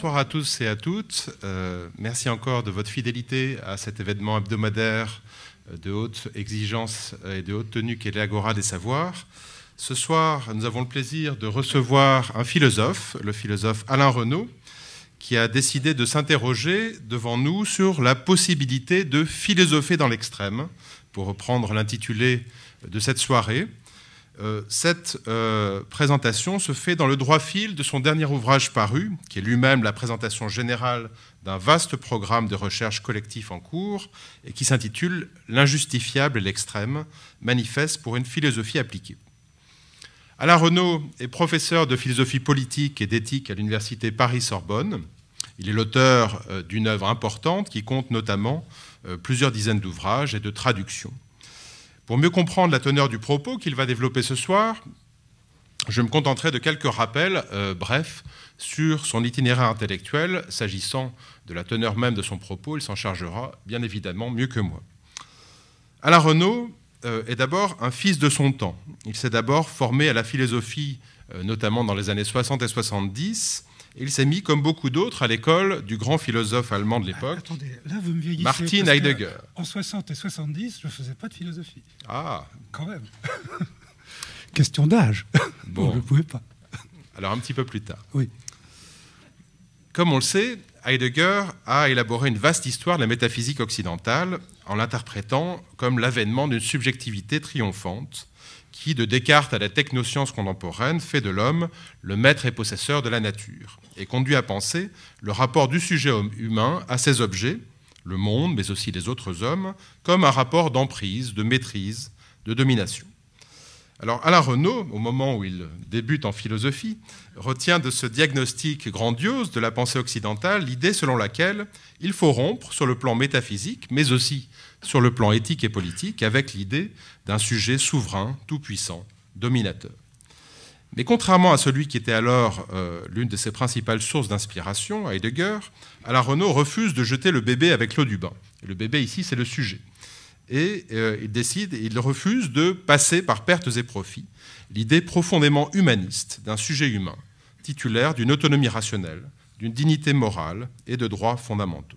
Bonsoir à tous et à toutes. Merci encore de votre fidélité à cet événement hebdomadaire de haute exigence et de haute tenue qu'est l'Agora des Savoirs. Ce soir, nous avons le plaisir de recevoir un philosophe, le philosophe Alain Renaud, qui a décidé de s'interroger devant nous sur la possibilité de philosopher dans l'extrême, pour reprendre l'intitulé de cette soirée. Cette présentation se fait dans le droit fil de son dernier ouvrage paru, qui est lui-même la présentation générale d'un vaste programme de recherche collectif en cours et qui s'intitule « L'injustifiable et l'extrême, manifeste pour une philosophie appliquée ». Alain Renaud est professeur de philosophie politique et d'éthique à l'université Paris-Sorbonne. Il est l'auteur d'une œuvre importante qui compte notamment plusieurs dizaines d'ouvrages et de traductions. Pour mieux comprendre la teneur du propos qu'il va développer ce soir, je me contenterai de quelques rappels brefs sur son itinéraire intellectuel. S'agissant de la teneur même de son propos, il s'en chargera bien évidemment mieux que moi. Alain Renaud est d'abord un fils de son temps. Il s'est d'abord formé à la philosophie, notamment dans les années 60 et 70. Et il s'est mis, comme beaucoup d'autres, à l'école du grand philosophe allemand de l'époque, Martin Heidegger. En 60 et 70, je ne faisais pas de philosophie. Ah, quand même. Question d'âge. Bon. Je ne pouvais pas. Alors un petit peu plus tard. Oui. Comme on le sait, Heidegger a élaboré une vaste histoire de la métaphysique occidentale en l'interprétant comme l'avènement d'une subjectivité triomphante qui, de Descartes à la technoscience contemporaine, fait de l'homme le maître et possesseur de la nature et conduit à penser le rapport du sujet humain à ses objets, le monde, mais aussi les autres hommes, comme un rapport d'emprise, de maîtrise, de domination. Alors Alain Renaud, au moment où il débute en philosophie, retient de ce diagnostic grandiose de la pensée occidentale l'idée selon laquelle il faut rompre sur le plan métaphysique, mais aussi sur le plan éthique et politique, avec l'idée d'un sujet souverain, tout-puissant, dominateur. Mais contrairement à celui qui était alors l'une de ses principales sources d'inspiration, Heidegger, Alain Renaud refuse de jeter le bébé avec l'eau du bain. Et le bébé ici, c'est le sujet. Et il refuse de passer par pertes et profits l'idée profondément humaniste d'un sujet humain, titulaire d'une autonomie rationnelle, d'une dignité morale et de droits fondamentaux.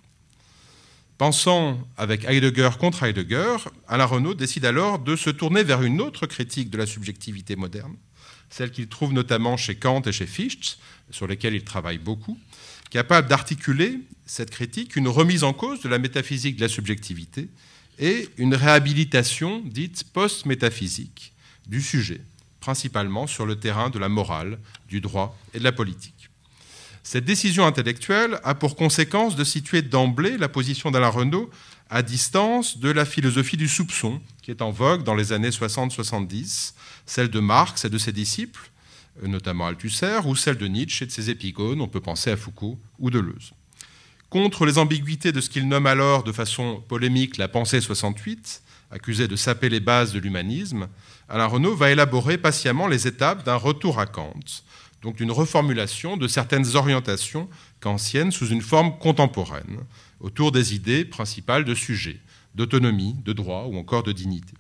Pensant avec Heidegger contre Heidegger, Alain Renaud décide alors de se tourner vers une autre critique de la subjectivité moderne, celle qu'il trouve notamment chez Kant et chez Fichte, sur lesquels il travaille beaucoup, capable d'articuler cette critique, une remise en cause de la métaphysique de la subjectivité et une réhabilitation dite post-métaphysique du sujet, principalement sur le terrain de la morale, du droit et de la politique. Cette décision intellectuelle a pour conséquence de situer d'emblée la position d'Alain Renaud à distance de la philosophie du soupçon qui est en vogue dans les années 60-70, celle de Marx et de ses disciples, notamment Althusser, ou celle de Nietzsche et de ses épigones, on peut penser à Foucault ou Deleuze. Contre les ambiguïtés de ce qu'il nomme alors de façon polémique la pensée 68, accusée de saper les bases de l'humanisme, Alain Renaud va élaborer patiemment les étapes d'un retour à Kant, donc d'une reformulation de certaines orientations kantiennes sous une forme contemporaine, autour des idées principales de sujet, d'autonomie, de droit ou encore de dignité.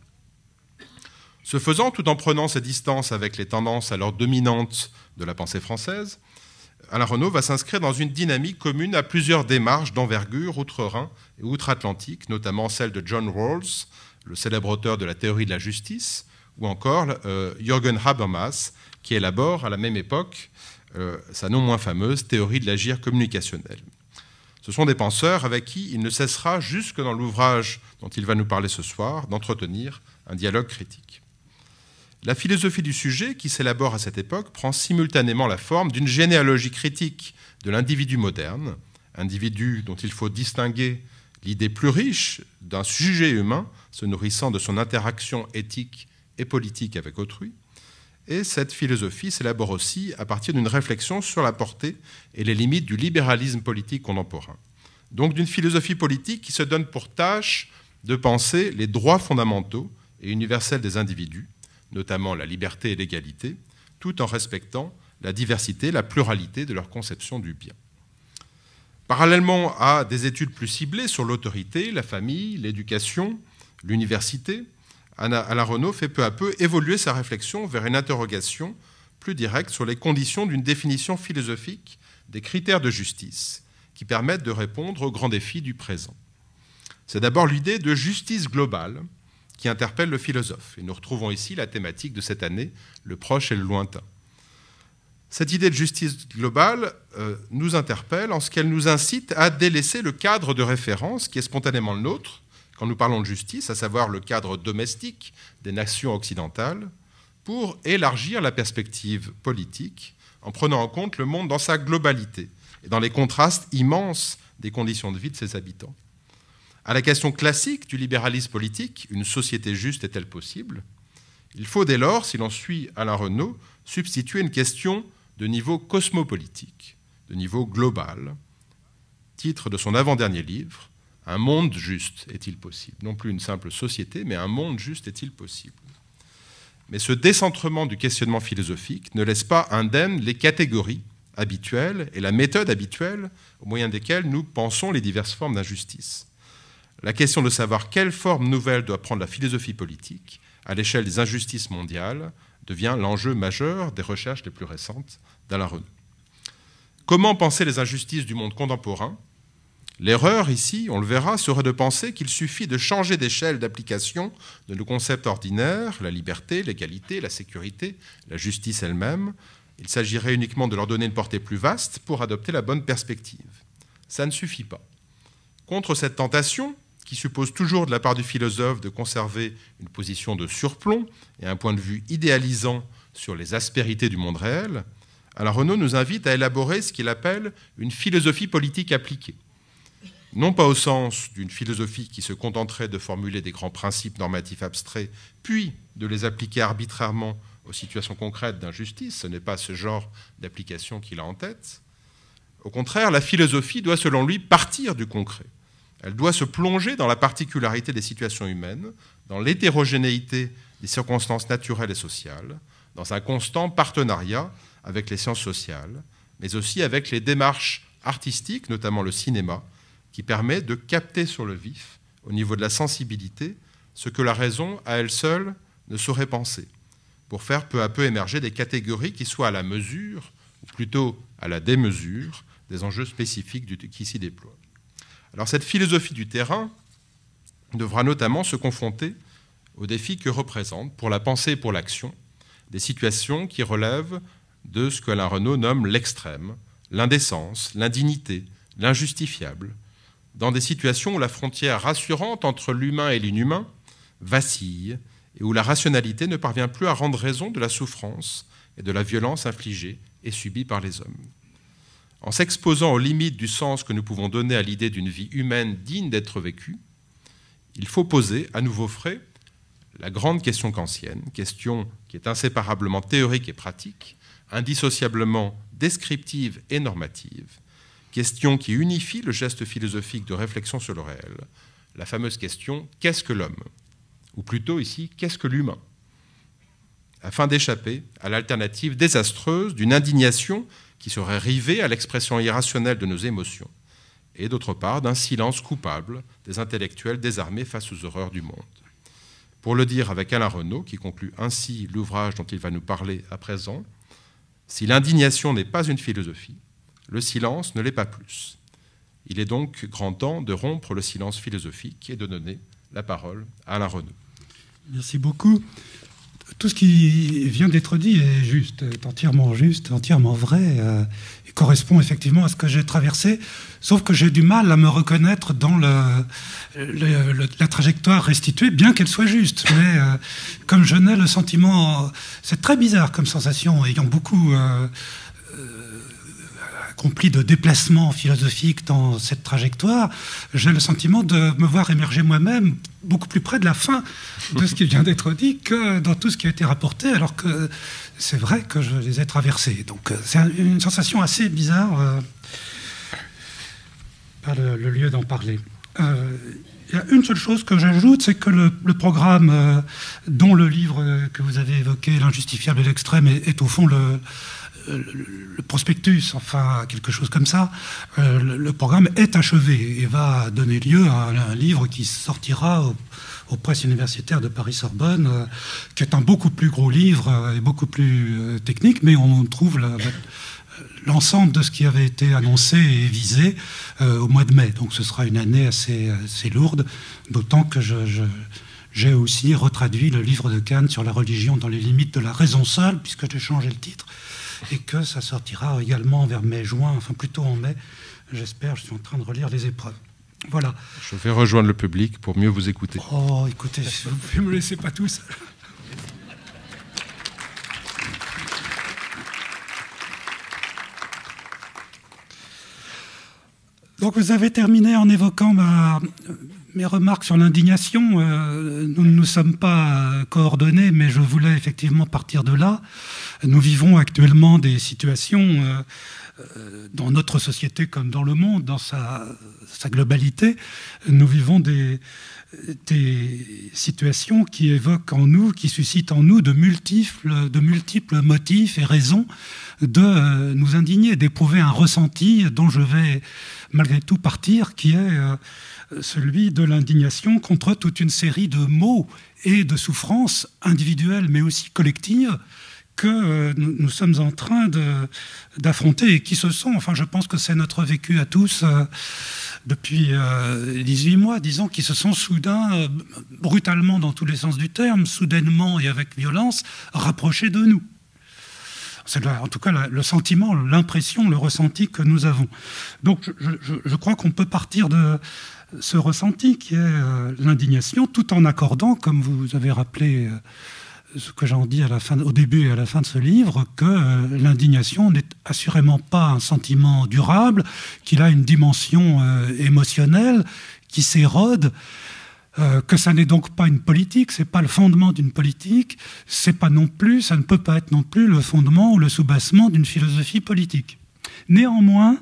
Ce faisant, tout en prenant ses distances avec les tendances alors dominantes de la pensée française, Alain Renaud va s'inscrire dans une dynamique commune à plusieurs démarches d'envergure outre-Rhin et outre-Atlantique, notamment celle de John Rawls, le célèbre auteur de la théorie de la justice, ou encore Jürgen Habermas, qui élabore à la même époque sa non moins fameuse théorie de l'agir communicationnel. Ce sont des penseurs avec qui il ne cessera, jusque dans l'ouvrage dont il va nous parler ce soir, d'entretenir un dialogue critique. La philosophie du sujet, qui s'élabore à cette époque, prend simultanément la forme d'une généalogie critique de l'individu moderne, individu dont il faut distinguer l'idée plus riche d'un sujet humain se nourrissant de son interaction éthique et politique avec autrui. Et cette philosophie s'élabore aussi à partir d'une réflexion sur la portée et les limites du libéralisme politique contemporain. Donc d'une philosophie politique qui se donne pour tâche de penser les droits fondamentaux et universels des individus, notamment la liberté et l'égalité, tout en respectant la diversité, la pluralité de leur conception du bien. Parallèlement à des études plus ciblées sur l'autorité, la famille, l'éducation, l'université, Alain Renaud fait peu à peu évoluer sa réflexion vers une interrogation plus directe sur les conditions d'une définition philosophique des critères de justice qui permettent de répondre aux grands défis du présent. C'est d'abord l'idée de justice globale qui interpelle le philosophe. Et nous retrouvons ici la thématique de cette année, le proche et le lointain. Cette idée de justice globale nous interpelle en ce qu'elle nous incite à délaisser le cadre de référence qui est spontanément le nôtre quand nous parlons de justice, à savoir le cadre domestique des nations occidentales, pour élargir la perspective politique en prenant en compte le monde dans sa globalité et dans les contrastes immenses des conditions de vie de ses habitants. À la question classique du libéralisme politique, une société juste est-elle possible? Il faut dès lors, si l'on suit Alain Renaud, substituer une question de niveau cosmopolitique, de niveau global, titre de son avant-dernier livre, « Un monde juste est-il possible ?» Non plus une simple société, mais un monde juste est-il possible? Mais ce décentrement du questionnement philosophique ne laisse pas indemnes les catégories habituelles et la méthode habituelle au moyen desquelles nous pensons les diverses formes d'injustice. La question de savoir quelle forme nouvelle doit prendre la philosophie politique à l'échelle des injustices mondiales devient l'enjeu majeur des recherches les plus récentes d'Alain Renaud. Comment penser les injustices du monde contemporain? L'erreur ici, on le verra, serait de penser qu'il suffit de changer d'échelle d'application de nos concepts ordinaires, la liberté, l'égalité, la sécurité, la justice elle-même. Il s'agirait uniquement de leur donner une portée plus vaste pour adopter la bonne perspective. Ça ne suffit pas. Contre cette tentation, qui suppose toujours de la part du philosophe de conserver une position de surplomb et un point de vue idéalisant sur les aspérités du monde réel, Alain Renaud nous invite à élaborer ce qu'il appelle une philosophie politique appliquée. Non pas au sens d'une philosophie qui se contenterait de formuler des grands principes normatifs abstraits, puis de les appliquer arbitrairement aux situations concrètes d'injustice, ce n'est pas ce genre d'application qu'il a en tête. Au contraire, la philosophie doit, selon lui, partir du concret. Elle doit se plonger dans la particularité des situations humaines, dans l'hétérogénéité des circonstances naturelles et sociales, dans un constant partenariat avec les sciences sociales, mais aussi avec les démarches artistiques, notamment le cinéma, qui permet de capter sur le vif, au niveau de la sensibilité, ce que la raison, à elle seule, ne saurait penser, pour faire peu à peu émerger des catégories qui soient à la mesure, ou plutôt à la démesure, des enjeux spécifiques qui s'y déploient. Alors cette philosophie du terrain devra notamment se confronter aux défis que représentent, pour la pensée et pour l'action, des situations qui relèvent de ce qu'Alain Renaud nomme l'extrême, l'indécence, l'indignité, l'injustifiable, dans des situations où la frontière rassurante entre l'humain et l'inhumain vacille et où la rationalité ne parvient plus à rendre raison de la souffrance et de la violence infligée et subie par les hommes. En s'exposant aux limites du sens que nous pouvons donner à l'idée d'une vie humaine digne d'être vécue, il faut poser à nouveau frais la grande question kantienne, question qui est inséparablement théorique et pratique, indissociablement descriptive et normative, question qui unifie le geste philosophique de réflexion sur le réel, la fameuse question « qu'est-ce que l'homme ?» ou plutôt ici « qu'est-ce que l'humain ?» afin d'échapper à l'alternative désastreuse d'une indignation qui serait rivée à l'expression irrationnelle de nos émotions, et d'autre part d'un silence coupable des intellectuels désarmés face aux horreurs du monde. Pour le dire avec Alain Renaud, qui conclut ainsi l'ouvrage dont il va nous parler à présent, si l'indignation n'est pas une philosophie, le silence ne l'est pas plus. Il est donc grand temps de rompre le silence philosophique et de donner la parole à Alain Renaud. Merci beaucoup. Tout ce qui vient d'être dit est juste, entièrement vrai, et correspond effectivement à ce que j'ai traversé, sauf que j'ai du mal à me reconnaître dans la trajectoire restituée, bien qu'elle soit juste. Mais comme je n'ai le sentiment, c'est très bizarre comme sensation, ayant beaucoup accompli de déplacements philosophiques dans cette trajectoire, j'ai le sentiment de me voir émerger moi-même beaucoup plus près de la fin de ce qui vient d'être dit que dans tout ce qui a été rapporté, alors que c'est vrai que je les ai traversés. Donc c'est une sensation assez bizarre, pas le lieu d'en parler. Il y a une seule chose que j'ajoute, c'est que le programme dont le livre que vous avez évoqué, L'injustifiable et l'extrême, est au fond le prospectus, enfin quelque chose comme ça, le programme est achevé et va donner lieu à un livre qui sortira aux presses universitaires de Paris-Sorbonne, qui est un beaucoup plus gros livre et beaucoup plus technique, mais on trouve l'ensemble de ce qui avait été annoncé et visé au mois de mai. Donc ce sera une année assez lourde, d'autant que j'ai aussi retraduit le livre de Kant sur la religion dans les limites de la raison seule, puisque j'ai changé le titre, et que ça sortira également vers mai-juin, enfin plutôt en mai, j'espère. Je suis en train de relire les épreuves. Voilà. Je vais rejoindre le public pour mieux vous écouter. Oh, écoutez, vous pouvez me laisser pas tout seul. Donc vous avez terminé en évoquant mes remarques sur l'indignation. Nous ne nous sommes pas coordonnés, mais je voulais effectivement partir de là. Nous vivons actuellement des situations dans notre société comme dans le monde, dans sa globalité. Nous vivons des situations qui évoquent en nous, qui suscitent en nous de multiples motifs et raisons de nous indigner, d'éprouver un ressenti dont je vais malgré tout partir, qui est celui de l'indignation contre toute une série de maux et de souffrances individuelles mais aussi collectives que nous sommes en train d'affronter et qui se sont, enfin je pense que c'est notre vécu à tous depuis 18 mois, disons, qui se sont soudain, brutalement dans tous les sens du terme, soudainement et avec violence, rapprochés de nous. C'est en tout cas le sentiment, l'impression, le ressenti que nous avons. Donc je crois qu'on peut partir de ce ressenti qui est l'indignation, tout en accordant, comme vous avez rappelé ce que j'en dis au début et à la fin de ce livre, que l'indignation n'est assurément pas un sentiment durable, qu'il a une dimension émotionnelle qui s'érode, que ça n'est donc pas une politique, c'est pas le fondement d'une politique, c'est pas non plus, ça ne peut pas être non plus le fondement ou le soubassement d'une philosophie politique. Néanmoins,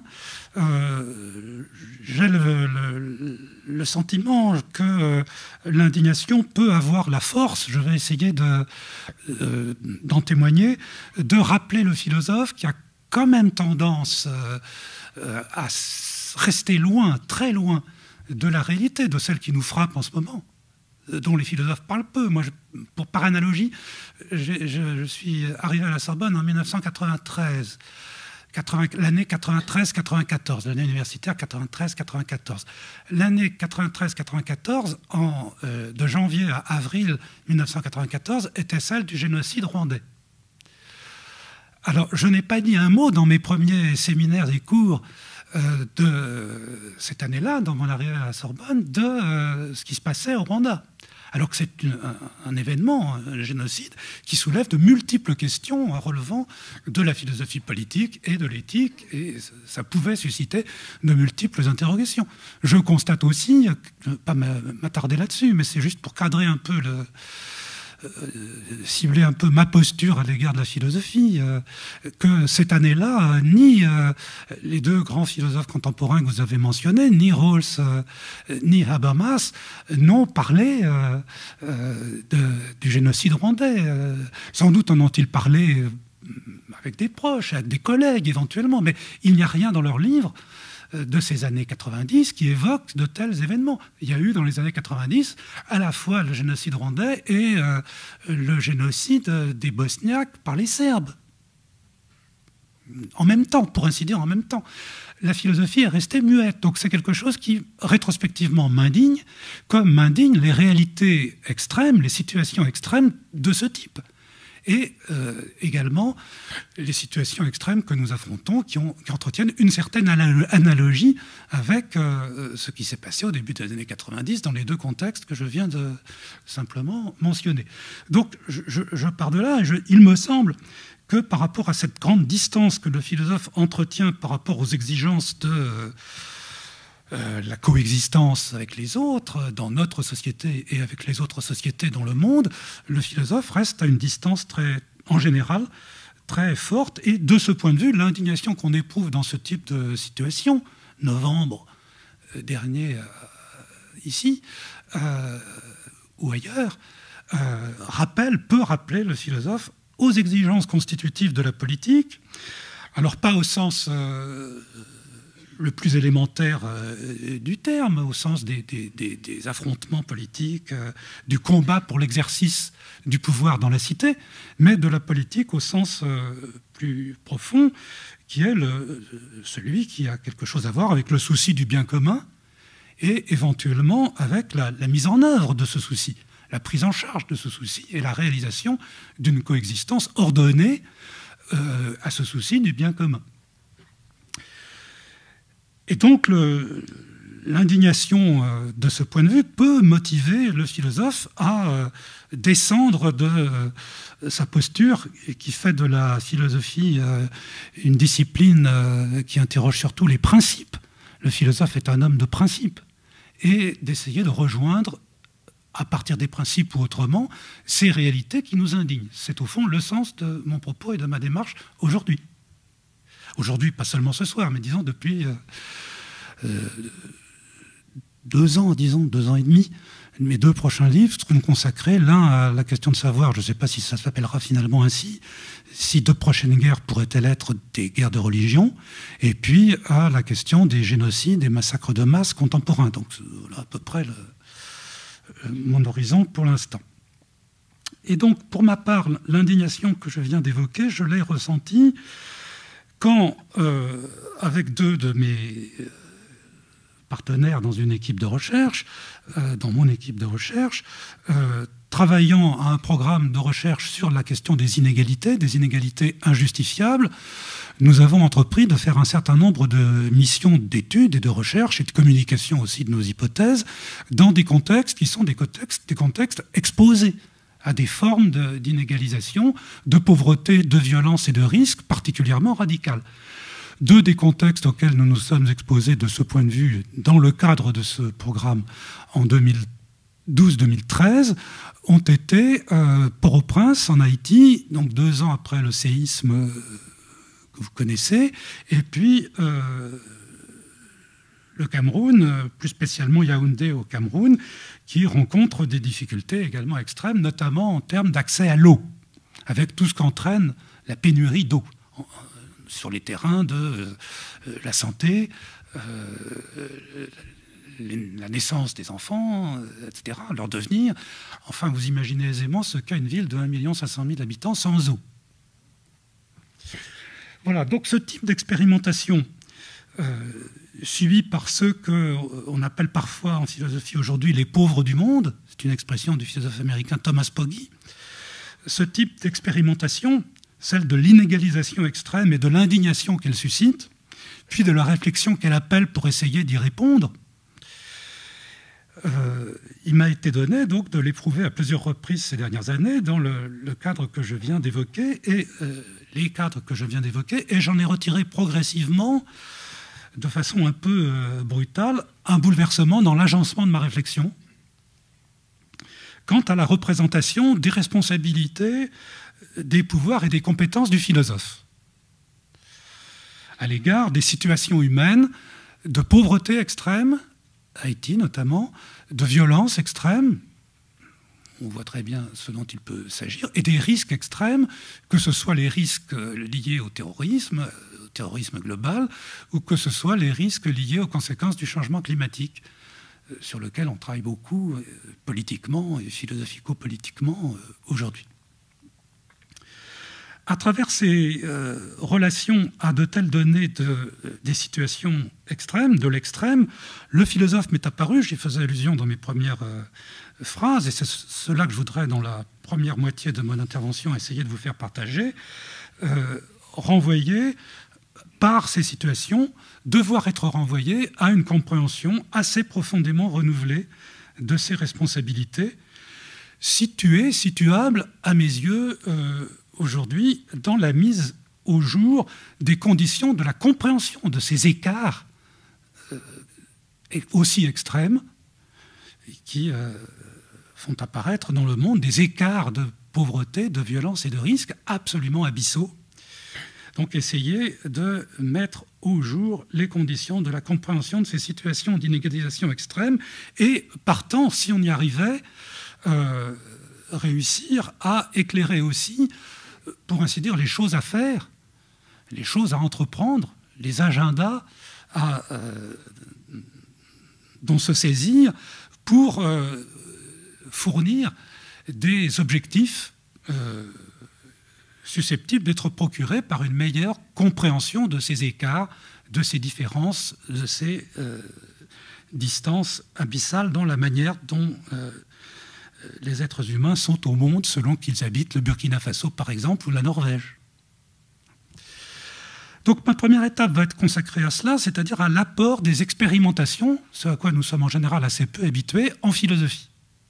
j'ai le sentiment que l'indignation peut avoir la force, je vais essayer d'en témoigner, de rappeler le philosophe qui a quand même tendance à rester loin, très loin, de la réalité, de celle qui nous frappe en ce moment, dont les philosophes parlent peu. Moi, par analogie, je suis arrivé à la Sorbonne en 1993, l'année 93-94, l'année universitaire 93-94. L'année 93-94, de janvier à avril 1994, était celle du génocide rwandais. Alors, je n'ai pas dit un mot dans mes premiers séminaires et cours de cette année-là, dans mon arrivée à la Sorbonne, de ce qui se passait au Rwanda. Alors que c'est un événement, un génocide, qui soulève de multiples questions relevant de la philosophie politique et de l'éthique, et ça pouvait susciter de multiples interrogations. Je constate aussi, je ne vais pas m'attarder là-dessus, mais c'est juste pour cadrer un peu cibler un peu ma posture à l'égard de la philosophie, que cette année-là, ni les deux grands philosophes contemporains que vous avez mentionnés, ni Rawls, ni Habermas, n'ont parlé du génocide rwandais. Sans doute en ont-ils parlé avec des proches, avec des collègues éventuellement, mais il n'y a rien dans leurs livres de ces années 90 qui évoquent de tels événements. Il y a eu dans les années 90 à la fois le génocide rwandais et le génocide des Bosniaques par les Serbes. En même temps, pour ainsi dire, en même temps. La philosophie est restée muette. Donc c'est quelque chose qui, rétrospectivement, m'indigne, comme m'indignent les réalités extrêmes, les situations extrêmes de ce type. Et également les situations extrêmes que nous affrontons qui entretiennent une certaine analogie avec ce qui s'est passé au début des années 90 dans les deux contextes que je viens de simplement mentionner. Donc je pars de là et il me semble que par rapport à cette grande distance que le philosophe entretient par rapport aux exigences de la coexistence avec les autres, dans notre société et avec les autres sociétés dans le monde, le philosophe reste à une distance en général très forte. Et de ce point de vue, l'indignation qu'on éprouve dans ce type de situation, novembre dernier ici ou ailleurs, peut rappeler le philosophe aux exigences constitutives de la politique, alors pas au sens le plus élémentaire du terme, au sens des affrontements politiques, du combat pour l'exercice du pouvoir dans la cité, mais de la politique au sens plus profond, qui est celui qui a quelque chose à voir avec le souci du bien commun et éventuellement avec la mise en œuvre de ce souci, la prise en charge de ce souci et la réalisation d'une coexistence ordonnée à ce souci du bien commun. Et donc l'indignation de ce point de vue peut motiver le philosophe à descendre de sa posture qui fait de la philosophie une discipline qui interroge surtout les principes. Le philosophe est un homme de principes et d'essayer de rejoindre à partir des principes ou autrement ces réalités qui nous indignent. C'est au fond le sens de mon propos et de ma démarche aujourd'hui. Aujourd'hui, pas seulement ce soir, mais disons depuis 2 ans, disons, 2 ans et demi. Mes 2 prochains livres seront consacrés, l'un à la question de savoir, je ne sais pas si ça s'appellera finalement ainsi, si 2 prochaines guerres pourraient-elles être des guerres de religion, et puis à la question des génocides, des massacres de masse contemporains. Donc voilà à peu près mon horizon pour l'instant. Et donc, pour ma part, l'indignation que je viens d'évoquer, je l'ai ressentie quand, avec 2 de mes partenaires dans une équipe de recherche, dans mon équipe de recherche, travaillant à un programme de recherche sur la question des inégalités injustifiables, nous avons entrepris de faire un certain nombre de missions d'études et de recherche et de communication aussi de nos hypothèses dans des contextes qui sont des contextes exposés à des formes d'inégalisation, de pauvreté, de violence et de risque particulièrement radicales. 2 des contextes auxquels nous nous sommes exposés de ce point de vue dans le cadre de ce programme en 2012-2013 ont été Port-au-Prince en Haïti, donc 2 ans après le séisme que vous connaissez, et puis le Cameroun, plus spécialement Yaoundé au Cameroun, qui rencontre des difficultés également extrêmes, notamment en termes d'accès à l'eau, avec tout ce qu'entraîne la pénurie d'eau sur les terrains de la santé, la naissance des enfants, etc., leur devenir. Enfin, vous imaginez aisément ce qu'est une ville de 1 500 000 habitants sans eau. Voilà, donc ce type d'expérimentation suivi par ceux qu'on appelle parfois en philosophie aujourd'hui les pauvres du monde, c'est une expression du philosophe américain Thomas Pogge, ce type d'expérimentation, celle de l'inégalisation extrême et de l'indignation qu'elle suscite, puis de la réflexion qu'elle appelle pour essayer d'y répondre, il m'a été donné donc de l'éprouver à plusieurs reprises ces dernières années dans le cadre que je viens d'évoquer et les cadres que je viens d'évoquer, et j'en ai retiré progressivement, de façon un peu brutale, un bouleversement dans l'agencement de ma réflexion quant à la représentation des responsabilités, des pouvoirs et des compétences du philosophe à l'égard des situations humaines de pauvreté extrême, Haïti notamment, de violence extrême, on voit très bien ce dont il peut s'agir, et des risques extrêmes, que ce soit les risques liés au terrorisme global, ou que ce soit les risques liés aux conséquences du changement climatique, sur lequel on travaille beaucoup politiquement et philosophico-politiquement aujourd'hui. À travers ces relations à de telles données des situations extrêmes, de l'extrême, le philosophe m'est apparu, j'y faisais allusion dans mes premières phrases, et c'est cela que je voudrais, dans la première moitié de mon intervention, essayer de vous faire partager, renvoyer par ces situations, devoir être renvoyé à une compréhension assez profondément renouvelée de ces responsabilités, situables à mes yeux aujourd'hui dans la mise au jour des conditions de la compréhension de ces écarts aussi extrêmes qui font apparaître dans le monde des écarts de pauvreté, de violence et de risque absolument abyssaux. Donc essayer de mettre au jour les conditions de la compréhension de ces situations d'inégalisation extrême et, partant, si on y arrivait, réussir à éclairer aussi, pour ainsi dire, les choses à faire, les choses à entreprendre, les agendas dont se saisir pour fournir des objectifs susceptibles d'être procurés par une meilleure compréhension de ces écarts, de ces différences, de ces distances abyssales dans la manière dont les êtres humains sont au monde selon qu'ils habitent le Burkina Faso, par exemple, ou la Norvège. Donc ma première étape va être consacrée à cela, c'est-à-dire à l'apport des expérimentations, ce à quoi nous sommes en général assez peu habitués, en philosophie.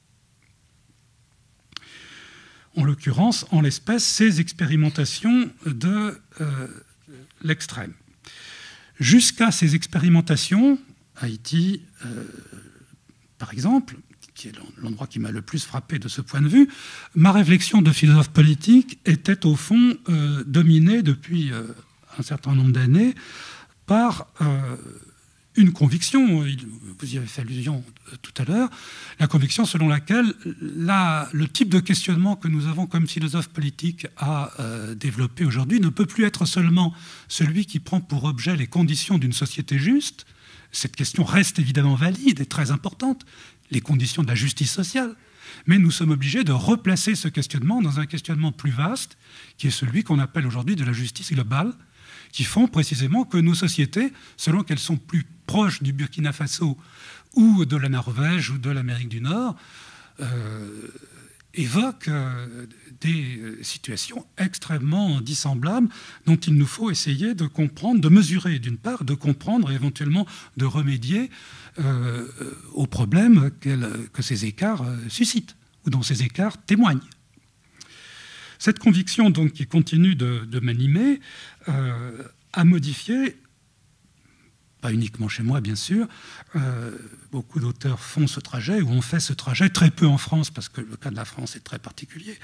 En l'occurrence, en l'espèce, ces expérimentations de l'extrême. Jusqu'à ces expérimentations, Haïti, par exemple, qui est l'endroit qui m'a le plus frappé de ce point de vue, ma réflexion de philosophe politique était au fond dominée depuis un certain nombre d'années par une conviction, vous y avez fait allusion tout à l'heure, la conviction selon laquelle le type de questionnement que nous avons comme philosophe politique à développer aujourd'hui ne peut plus être seulement celui qui prend pour objet les conditions d'une société juste. Cette question reste évidemment valide et très importante, les conditions de la justice sociale. Mais nous sommes obligés de replacer ce questionnement dans un questionnement plus vaste, qui est celui qu'on appelle aujourd'hui de la justice globale, qui font précisément que nos sociétés, selon qu'elles sont plus proches du Burkina Faso ou de la Norvège ou de l'Amérique du Nord, évoquent des situations extrêmement dissemblables dont il nous faut essayer de comprendre, de mesurer d'une part, de comprendre et éventuellement de remédier aux problèmes que ces écarts suscitent ou dont ces écarts témoignent. Cette conviction donc, qui continue de m'animer a modifié, pas uniquement chez moi bien sûr, beaucoup d'auteurs font ce trajet ou ont fait ce trajet, très peu en France parce que le cas de la France est très particulier.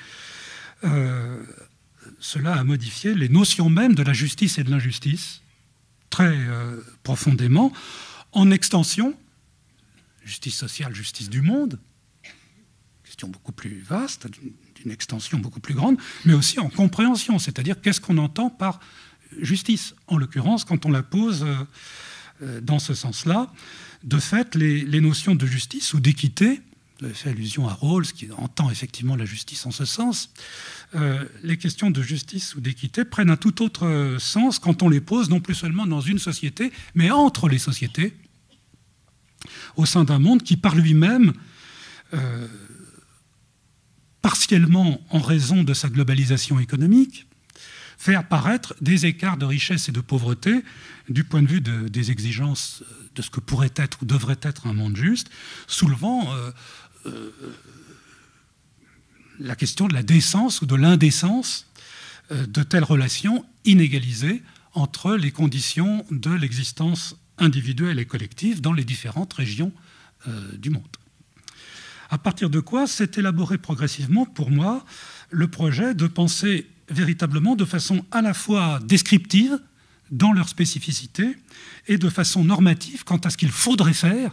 Cela a modifié les notions même de la justice et de l'injustice très profondément, en extension, justice sociale, justice du monde, question beaucoup plus vaste, d'une extension beaucoup plus grande, mais aussi en compréhension, c'est-à-dire qu'est-ce qu'on entend par justice, en l'occurrence, quand on la pose dans ce sens-là. De fait, les notions de justice ou d'équité, vous avez fait allusion à Rawls, qui entend effectivement la justice en ce sens, les questions de justice ou d'équité prennent un tout autre sens quand on les pose non plus seulement dans une société, mais entre les sociétés, au sein d'un monde qui par lui-même, partiellement en raison de sa globalisation économique, fait apparaître des écarts de richesse et de pauvreté du point de vue des exigences de ce que pourrait être ou devrait être un monde juste, soulevant la question de la décence ou de l'indécence de telles relations inégalisées entre les conditions de l'existence individuelle et collective dans les différentes régions du monde. À partir de quoi s'est élaboré progressivement, pour moi, le projet de penser véritablement de façon à la fois descriptive dans leur spécificité et de façon normative quant à ce qu'il faudrait faire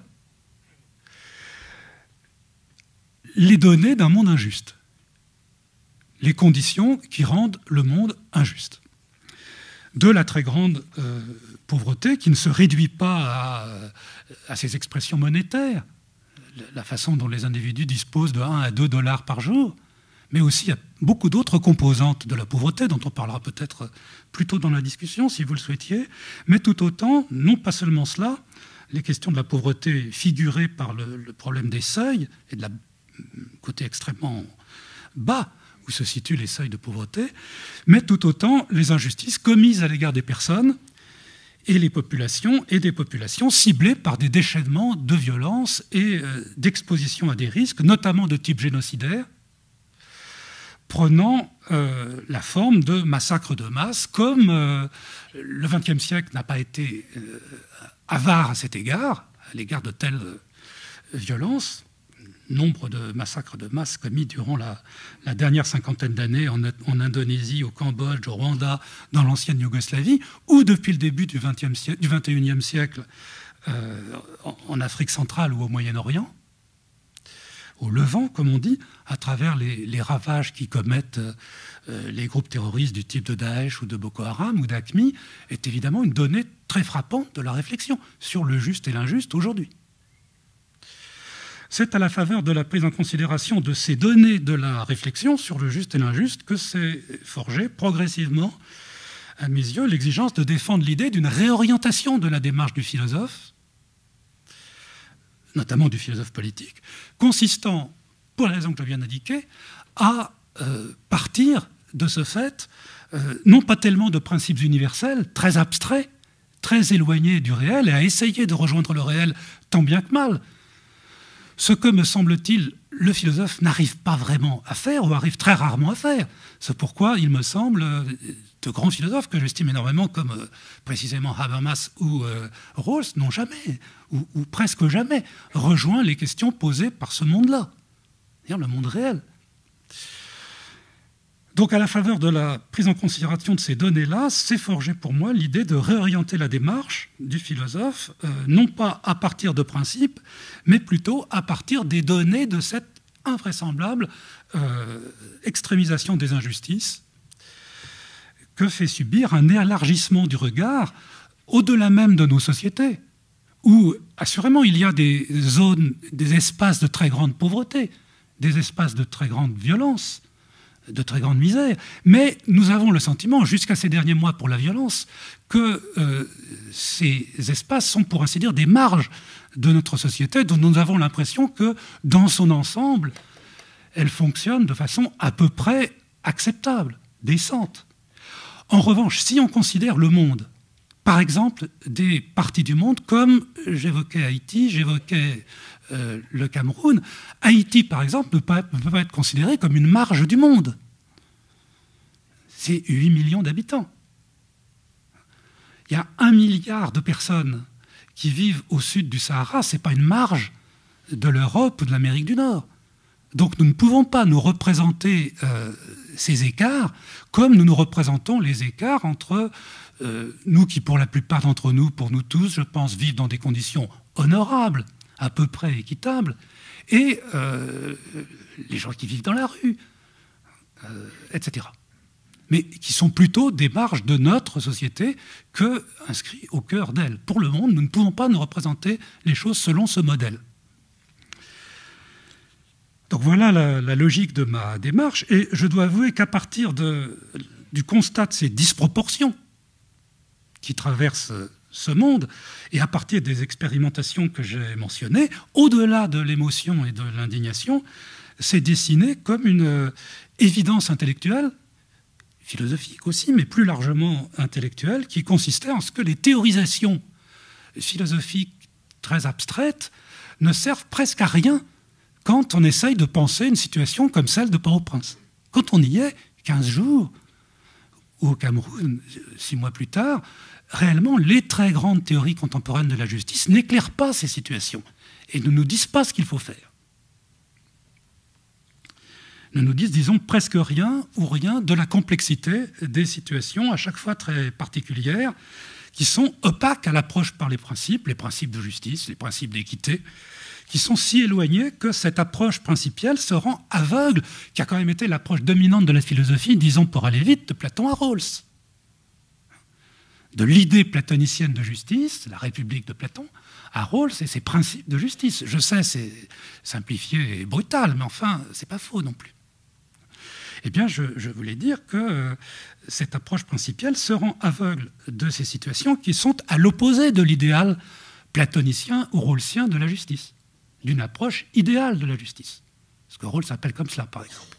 les données d'un monde injuste, les conditions qui rendent le monde injuste. De la très grande pauvreté qui ne se réduit pas à ces expressions monétaires, la façon dont les individus disposent de 1 à 2 dollars par jour, mais aussi à beaucoup d'autres composantes de la pauvreté, dont on parlera peut-être plus tôt dans la discussion, si vous le souhaitiez, mais tout autant, non pas seulement cela, les questions de la pauvreté figurées par le problème des seuils, et de la côté extrêmement bas où se situent les seuils de pauvreté, mais tout autant les injustices commises à l'égard des personnes et les populations, et des populations ciblées par des déchaînements de violence et d'exposition à des risques, notamment de type génocidaire, prenant la forme de massacres de masse, comme le XXe siècle n'a pas été avare à cet égard, à l'égard de telles violences. Nombre de massacres de masse commis durant la dernière cinquantaine d'années en Indonésie, au Cambodge, au Rwanda, dans l'ancienne Yougoslavie, ou depuis le début du XXIe siècle en Afrique centrale ou au Moyen-Orient, au Levant, comme on dit, à travers les ravages qui commettent les groupes terroristes du type de Daesh ou de Boko Haram ou d'AQMI, est évidemment une donnée très frappante de la réflexion sur le juste et l'injuste aujourd'hui. C'est à la faveur de la prise en considération de ces données de la réflexion sur le juste et l'injuste que s'est forgée progressivement, à mes yeux, l'exigence de défendre l'idée d'une réorientation de la démarche du philosophe, notamment du philosophe politique, consistant, pour les raisons que je viens d'indiquer, à partir de ce fait, non pas tellement de principes universels, très abstraits, très éloignés du réel, et à essayer de rejoindre le réel tant bien que mal. Ce que, me semble-t-il, le philosophe n'arrive pas vraiment à faire, ou arrive très rarement à faire. C'est pourquoi, il me semble, de grands philosophes que j'estime énormément, comme précisément Habermas ou Rawls, n'ont jamais, ou presque jamais, rejoint les questions posées par ce monde-là, c'est-à-dire le monde réel. Donc, à la faveur de la prise en considération de ces données-là, s'est forgée pour moi l'idée de réorienter la démarche du philosophe, non pas à partir de principes, mais plutôt à partir des données de cette invraisemblable extrémisation des injustices que fait subir un élargissement du regard au-delà même de nos sociétés, où assurément il y a des zones, des espaces de très grande pauvreté, des espaces de très grande violence, de très grande misère, mais nous avons le sentiment, jusqu'à ces derniers mois pour la violence, que ces espaces sont, pour ainsi dire, des marges de notre société, dont nous avons l'impression que, dans son ensemble, elle fonctionne de façon à peu près acceptable, décente. En revanche, si on considère le monde, par exemple, des parties du monde, comme j'évoquais Haïti, j'évoquais le Cameroun, Haïti, par exemple, ne peut pas être considéré comme une marge du monde. C'est 8 millions d'habitants. Il y a 1 milliard de personnes qui vivent au sud du Sahara, ce n'est pas une marge de l'Europe ou de l'Amérique du Nord. Donc nous ne pouvons pas nous représenter ces écarts comme nous nous représentons les écarts entre nous qui, pour la plupart d'entre nous, pour nous tous, je pense, vivent dans des conditions honorables, à peu près équitables, et les gens qui vivent dans la rue, etc. Mais qui sont plutôt des marges de notre société que inscrits au cœur d'elle. Pour le monde, nous ne pouvons pas nous représenter les choses selon ce modèle. Donc voilà la logique de ma démarche, et je dois avouer qu'à partir du constat de ces disproportions qui traversent ce monde, et à partir des expérimentations que j'ai mentionnées, au-delà de l'émotion et de l'indignation, c'est dessiné comme une évidence intellectuelle, philosophique aussi, mais plus largement intellectuelle, qui consistait en ce que les théorisations philosophiques très abstraites ne servent presque à rien quand on essaye de penser une situation comme celle de Port-au-Prince. Quand on y est, 15 jours, ou au Cameroun, 6 mois plus tard, réellement, les très grandes théories contemporaines de la justice n'éclairent pas ces situations et ne nous disent pas ce qu'il faut faire. Ne nous disent, disons, presque rien ou rien de la complexité des situations, à chaque fois très particulières, qui sont opaques à l'approche par les principes de justice, les principes d'équité, qui sont si éloignés que cette approche principielle se rend aveugle, qui a quand même été l'approche dominante de la philosophie, disons pour aller vite, de Platon à Rawls. De l'idée platonicienne de justice, la République de Platon, à Rawls et ses principes de justice. Je sais, c'est simplifié et brutal, mais enfin, c'est pas faux non plus. Eh bien, je voulais dire que cette approche principielle se rend aveugle de ces situations qui sont à l'opposé de l'idéal platonicien ou rawlsien de la justice, d'une approche idéale de la justice. Ce que Rawls appelle comme cela, par exemple.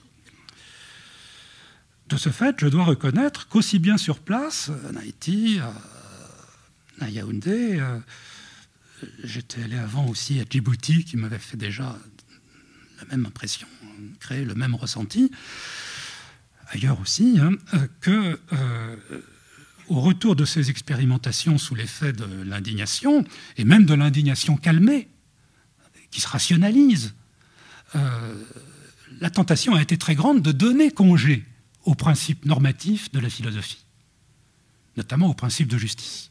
De ce fait, je dois reconnaître qu'aussi bien sur place, en Haïti, à Yaoundé, j'étais allé avant aussi à Djibouti, qui m'avait fait déjà la même impression, créé le même ressenti, ailleurs aussi, au retour de ces expérimentations sous l'effet de l'indignation, et même de l'indignation calmée, qui se rationalise, la tentation a été très grande de donner congé aux principes normatifs de la philosophie, notamment aux principes de justice.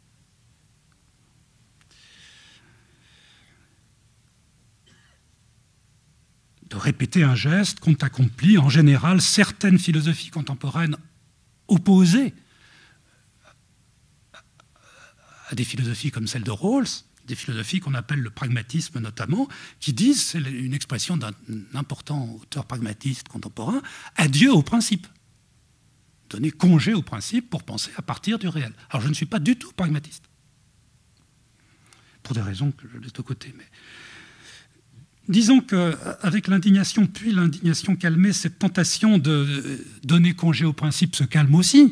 De répéter un geste qu'ont accompli en général certaines philosophies contemporaines opposées à des philosophies comme celle de Rawls, des philosophies qu'on appelle le pragmatisme notamment, qui disent, c'est une expression d'un important auteur pragmatiste contemporain, adieu au principe. Donner congé au principe pour penser à partir du réel. Alors je ne suis pas du tout pragmatiste, pour des raisons que je laisse de côté. Mais disons qu'avec l'indignation, puis l'indignation calmée, cette tentation de donner congé au principe se calme aussi.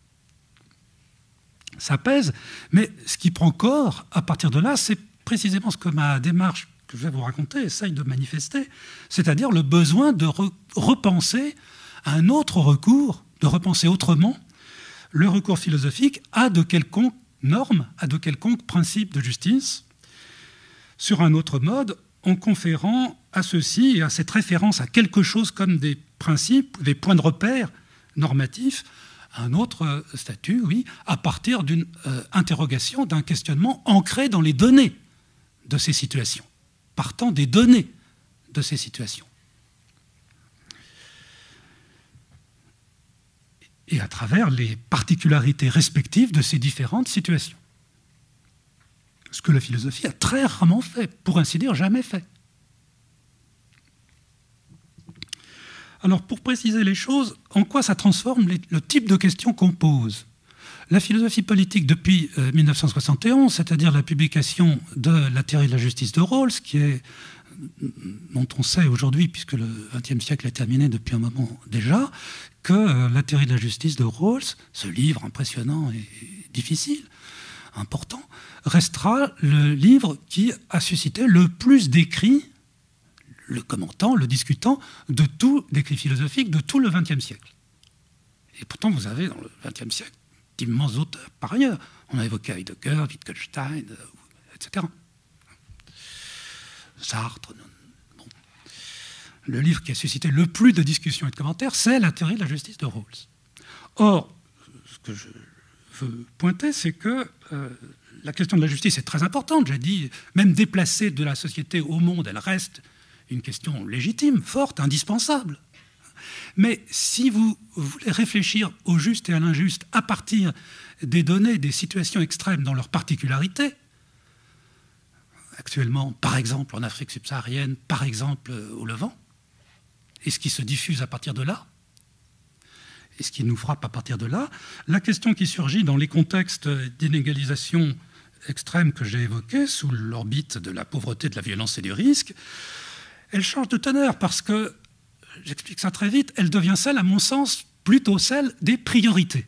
Ça pèse, mais ce qui prend corps à partir de là, c'est précisément ce que ma démarche que je vais vous raconter essaye de manifester, c'est-à-dire le besoin de repenser un autre recours, de repenser autrement le recours philosophique à de quelconques normes, à de quelconques principes de justice, sur un autre mode, en conférant à ceci et à cette référence à quelque chose comme des principes, des points de repère normatifs, un autre statut, oui, à partir d'une interrogation, d'un questionnement ancré dans les données de ces situations, partant des données de ces situations. Et à travers les particularités respectives de ces différentes situations. Ce que la philosophie a très rarement fait, pour ainsi dire jamais fait. Alors, pour préciser les choses, en quoi ça transforme le type de questions qu'on pose? La philosophie politique, depuis 1971, c'est-à-dire la publication de la théorie de la justice de Rawls, dont on sait aujourd'hui, puisque le XXe siècle est terminé depuis un moment déjà, que la théorie de la justice de Rawls, ce livre impressionnant et difficile, important, restera le livre qui a suscité le plus d'écrits, le commentant, le discutant, de tout d'écrits philosophiques de tout le XXe siècle. Et pourtant, vous avez dans le XXe siècle d'immenses auteurs par ailleurs. On a évoqué Heidegger, Wittgenstein, etc. Sartre. Bon. Le livre qui a suscité le plus de discussions et de commentaires, c'est la théorie de la justice de Rawls. Or, ce que je veux pointer, c'est que la question de la justice est très importante. J'ai dit, même déplacée de la société au monde, elle reste une question légitime, forte, indispensable. Mais si vous voulez réfléchir au juste et à l'injuste à partir des données, des situations extrêmes dans leurs particularités, actuellement, par exemple, en Afrique subsaharienne, par exemple, au Levant, et ce qui se diffuse à partir de là, et ce qui nous frappe à partir de là, la question qui surgit dans les contextes d'inégalisation extrême que j'ai évoqués, sous l'orbite de la pauvreté, de la violence et du risque, elle change de teneur parce que, j'explique ça très vite, elle devient celle, à mon sens, plutôt celle des priorités.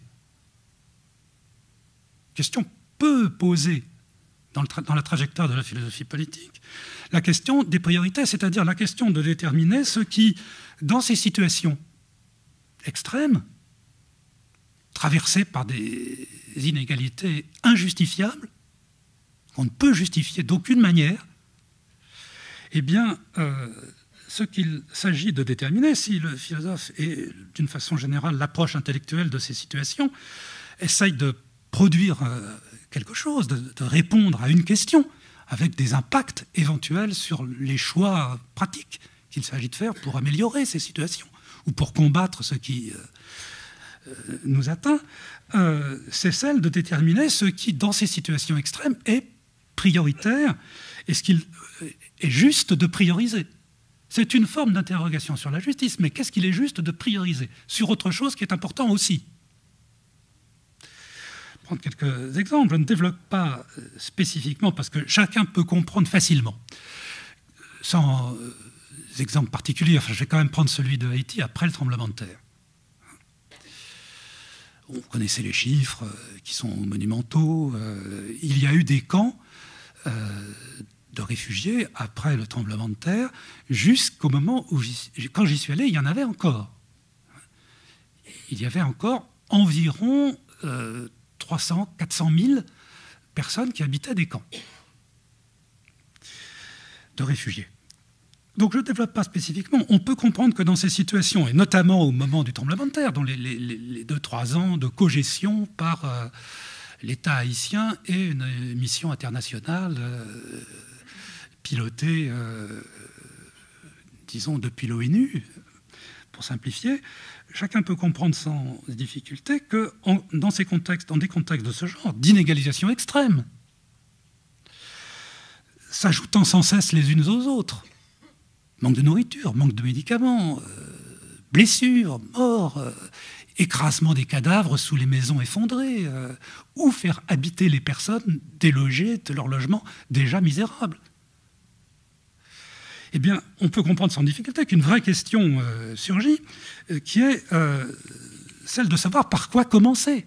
Question peu posée dans la trajectoire de la philosophie politique. La question des priorités, c'est-à-dire la question de déterminer ce qui, dans ces situations extrêmes, traversées par des inégalités injustifiables, qu'on ne peut justifier d'aucune manière, eh bien, ce qu'il s'agit de déterminer, si le philosophe et d'une façon générale l'approche intellectuelle de ces situations essaye de produire quelque chose, de répondre à une question avec des impacts éventuels sur les choix pratiques qu'il s'agit de faire pour améliorer ces situations ou pour combattre ce qui nous atteint, c'est celle de déterminer ce qui, dans ces situations extrêmes, est prioritaire et ce qu'il est juste de prioriser. C'est une forme d'interrogation sur la justice, mais qu'est-ce qu'il est juste de prioriser sur autre chose qui est important aussi? Prendre quelques exemples, je ne développe pas spécifiquement parce que chacun peut comprendre facilement. Sans exemple particulier, enfin, je vais quand même prendre celui de Haïti après le tremblement de terre. Vous connaissez les chiffres qui sont monumentaux. Il y a eu des camps de réfugiés après le tremblement de terre, jusqu'au moment où, quand j'y suis allé, il y en avait encore. Il y avait encore environ 300, 400 000 personnes qui habitaient des camps de réfugiés. Donc je ne développe pas spécifiquement. On peut comprendre que dans ces situations, et notamment au moment du tremblement de terre, dans les 2-3 ans de cogestion par l'État haïtien et une mission internationale pilotée, disons, depuis l'ONU, pour simplifier, chacun peut comprendre sans difficulté que dans des contextes de ce genre, d'inégalisation extrême, s'ajoutant sans cesse les unes aux autres. Manque de nourriture, manque de médicaments, blessures, morts, écrasement des cadavres sous les maisons effondrées, ou faire habiter les personnes délogées de leur logement déjà misérable. Eh bien, on peut comprendre sans difficulté qu'une vraie question surgit, qui est celle de savoir par quoi commencer.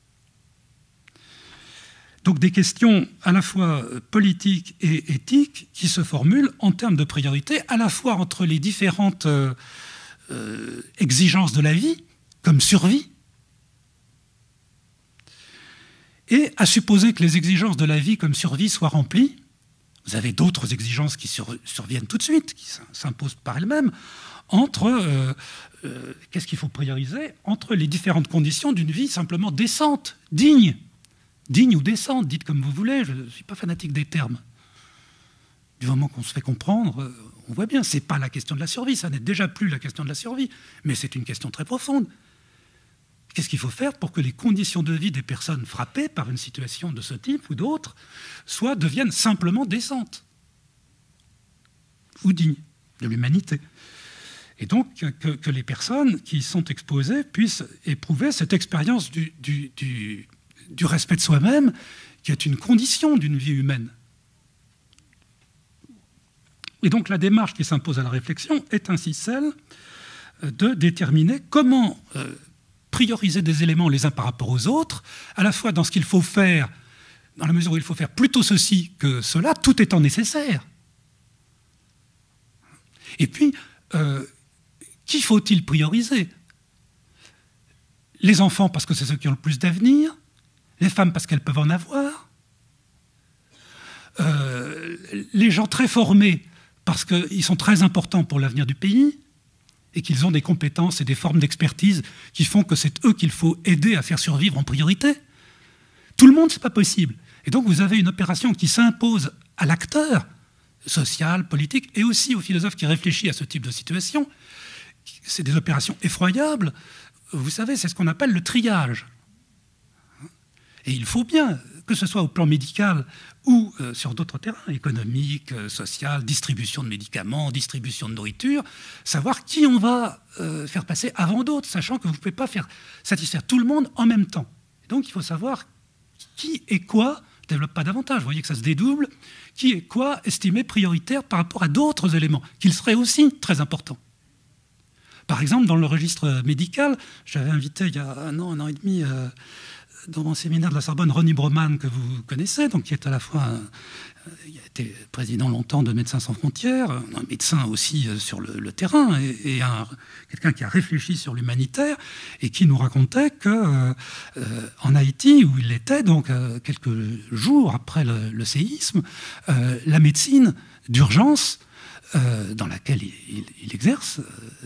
Donc des questions à la fois politiques et éthiques qui se formulent en termes de priorité, à la fois entre les différentes exigences de la vie, comme survie, et à supposer que les exigences de la vie comme survie soient remplies. Vous avez d'autres exigences qui surviennent tout de suite, qui s'imposent par elles-mêmes, entre, qu'est-ce qu'il faut prioriser, entre les différentes conditions d'une vie simplement décente, digne ou décente, dites comme vous voulez, je ne suis pas fanatique des termes. Du moment qu'on se fait comprendre, on voit bien, ce n'est pas la question de la survie, ça n'est déjà plus la question de la survie, mais c'est une question très profonde. Qu'est-ce qu'il faut faire pour que les conditions de vie des personnes frappées par une situation de ce type ou d'autre deviennent simplement décentes ou dignes de l'humanité? Et donc que les personnes qui y sont exposées puissent éprouver cette expérience du respect de soi-même, qui est une condition d'une vie humaine. Et donc la démarche qui s'impose à la réflexion est ainsi celle de déterminer comment prioriser des éléments les uns par rapport aux autres, à la fois dans ce qu'il faut faire, dans la mesure où il faut faire plutôt ceci que cela, tout étant nécessaire. Et puis, qui faut-il prioriser? Les enfants parce que c'est ceux qui ont le plus d'avenir, les femmes parce qu'elles peuvent en avoir, les gens très formés parce qu'ils sont très importants pour l'avenir du pays, et qu'ils ont des compétences et des formes d'expertise qui font que c'est eux qu'il faut aider à faire survivre en priorité. Tout le monde, ce n'est pas possible. Et donc vous avez une opération qui s'impose à l'acteur social, politique, et aussi au philosophe qui réfléchit à ce type de situation. C'est des opérations effroyables. Vous savez, c'est ce qu'on appelle le triage. Et il faut bien, que ce soit au plan médical ou sur d'autres terrains, économiques, social, distribution de médicaments, distribution de nourriture, savoir qui on va faire passer avant d'autres, sachant que vous ne pouvez pas faire satisfaire tout le monde en même temps. Et donc il faut savoir qui et quoi, je ne développe pas davantage, vous voyez que ça se dédouble, qui et quoi estimé prioritaire par rapport à d'autres éléments, qu'ils seraient aussi très importants. Par exemple, dans le registre médical, j'avais invité il y a un an et demi, dans mon séminaire de la Sorbonne, Ronnie Broman, que vous connaissez, donc qui est à la fois, il a été président longtemps de Médecins sans frontières, un médecin aussi sur le terrain, et quelqu'un qui a réfléchi sur l'humanitaire, et qui nous racontait que en Haïti, où il était, donc quelques jours après le séisme, la médecine d'urgence dans laquelle il exerce,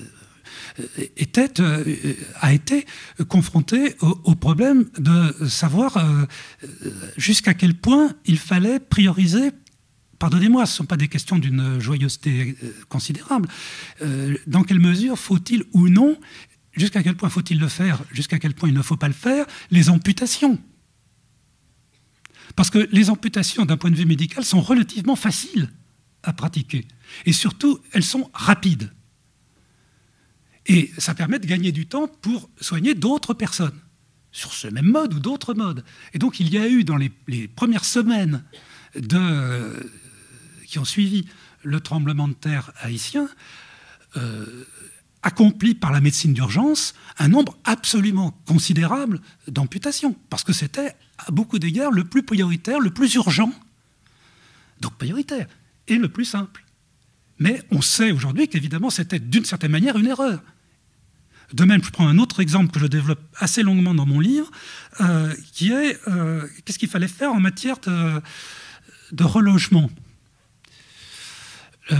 a été confronté au problème de savoir jusqu'à quel point il fallait prioriser. Pardonnez-moi, ce ne sont pas des questions d'une joyeuseté considérable. Dans quelle mesure faut-il ou non, jusqu'à quel point faut-il le faire, jusqu'à quel point il ne faut pas le faire, les amputations? Parce que les amputations, d'un point de vue médical, sont relativement faciles à pratiquer. Et surtout, elles sont rapides. Et ça permet de gagner du temps pour soigner d'autres personnes, sur ce même mode ou d'autres modes. Et donc il y a eu dans les premières semaines qui ont suivi le tremblement de terre haïtien, accompli par la médecine d'urgence, un nombre absolument considérable d'amputations, parce que c'était à beaucoup d'égards le plus prioritaire, le plus urgent, donc prioritaire, et le plus simple. Mais on sait aujourd'hui qu'évidemment c'était d'une certaine manière une erreur. De même, je prends un autre exemple que je développe assez longuement dans mon livre, qui est qu'est-ce qu'il fallait faire en matière de relogement. Je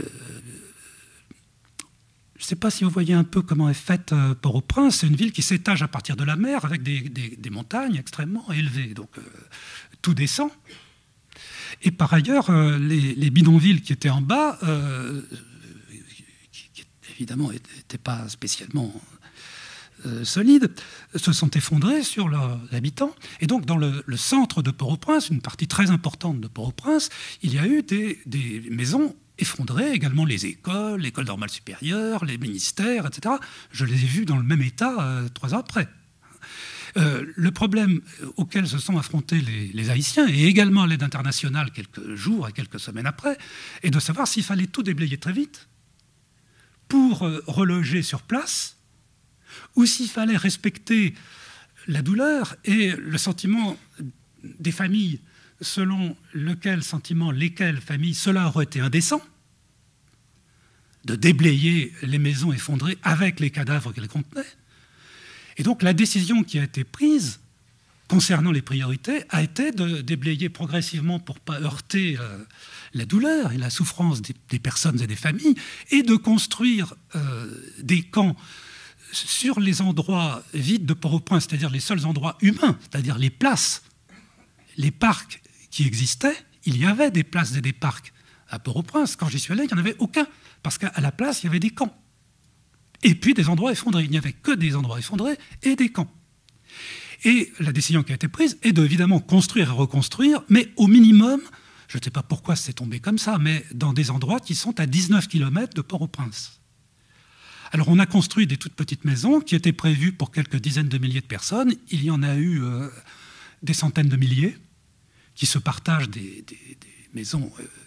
ne sais pas si vous voyez un peu comment est faite Port-au-Prince. C'est une ville qui s'étage à partir de la mer avec des montagnes extrêmement élevées. Donc tout descend. Et par ailleurs, les bidonvilles qui étaient en bas, qui évidemment n'étaient pas spécialement solides, se sont effondrés sur leurs habitants. Et donc, dans le centre de Port-au-Prince, une partie très importante de Port-au-Prince, il y a eu des maisons effondrées, également les écoles, l'école normale supérieure, les ministères, etc. Je les ai vus dans le même état 3 ans après. Le problème auquel se sont affrontés les Haïtiens, et également à l'aide internationale quelques jours et quelques semaines après, est de savoir s'il fallait tout déblayer très vite pour reloger sur place, ou s'il fallait respecter la douleur et le sentiment des familles, selon lesquelles familles, cela aurait été indécent, de déblayer les maisons effondrées avec les cadavres qu'elles contenaient. Et donc la décision qui a été prise concernant les priorités a été de déblayer progressivement pour ne pas heurter la douleur et la souffrance des personnes et des familles, et de construire des camps sur les endroits vides de Port-au-Prince, c'est-à-dire les seuls endroits humains, c'est-à-dire les places, les parcs qui existaient. Il y avait des places et des parcs à Port-au-Prince. Quand j'y suis allé, il n'y en avait aucun, parce qu'à la place, il y avait des camps. Et puis des endroits effondrés. Il n'y avait que des endroits effondrés et des camps. Et la décision qui a été prise est de, évidemment, construire et reconstruire, mais au minimum, je ne sais pas pourquoi c'est tombé comme ça, mais dans des endroits qui sont à 19 km de Port-au-Prince. Alors on a construit des toutes petites maisons qui étaient prévues pour quelques dizaines de milliers de personnes. Il y en a eu des centaines de milliers qui se partagent des maisons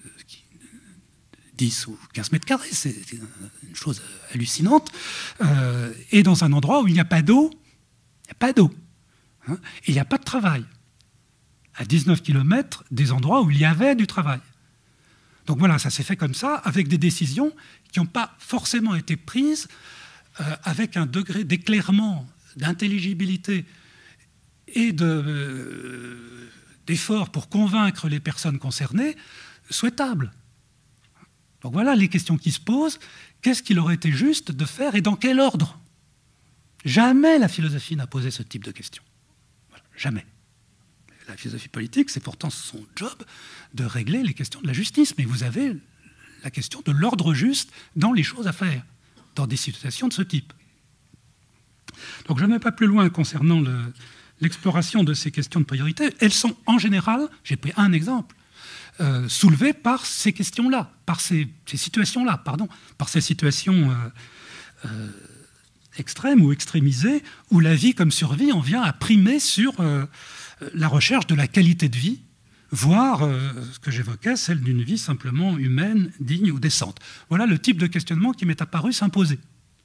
10 ou 15 mètres carrés. C'est une chose hallucinante. Et dans un endroit où il n'y a pas d'eau, il n'y a pas d'eau. Hein, et il n'y a pas de travail. À 19 km des endroits où il y avait du travail. Donc voilà, ça s'est fait comme ça, avec des décisions qui n'ont pas forcément été prises avec un degré d'éclairement, d'intelligibilité et d'effort pour convaincre les personnes concernées souhaitable. Donc voilà les questions qui se posent. Qu'est-ce qu'il aurait été juste de faire et dans quel ordre? Jamais la philosophie n'a posé ce type de questions. Voilà, jamais. La philosophie politique, c'est pourtant son job de régler les questions de la justice. Mais vous avez la question de l'ordre juste dans les choses à faire, dans des situations de ce type. Donc je ne vais pas plus loin concernant l'exploration de ces questions de priorité. Elles sont en général, j'ai pris un exemple, soulevées par ces questions-là, par ces situations-là, par ces situations extrêmes ou extrémisées, où la vie comme survie en vient à primer sur la recherche de la qualité de vie, voire ce que j'évoquais, celle d'une vie simplement humaine, digne ou décente. Voilà le type de questionnement qui m'est apparu s'imposer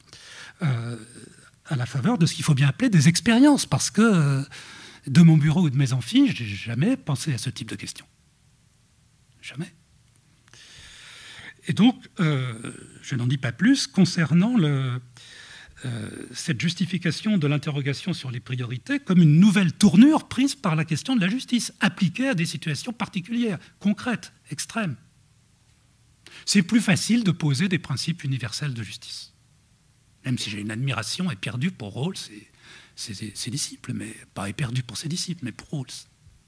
à la faveur de ce qu'il faut bien appeler des expériences, parce que de mon bureau ou de mes amphis, je n'ai jamais pensé à ce type de questions. Jamais. Et donc, je n'en dis pas plus concernant cette justification de l'interrogation sur les priorités comme une nouvelle tournure prise par la question de la justice, appliquée à des situations particulières, concrètes, extrêmes. C'est plus facile de poser des principes universels de justice. Même si j'ai une admiration éperdue pour Rawls et ses disciples, mais pas éperdue pour ses disciples, mais pour Rawls.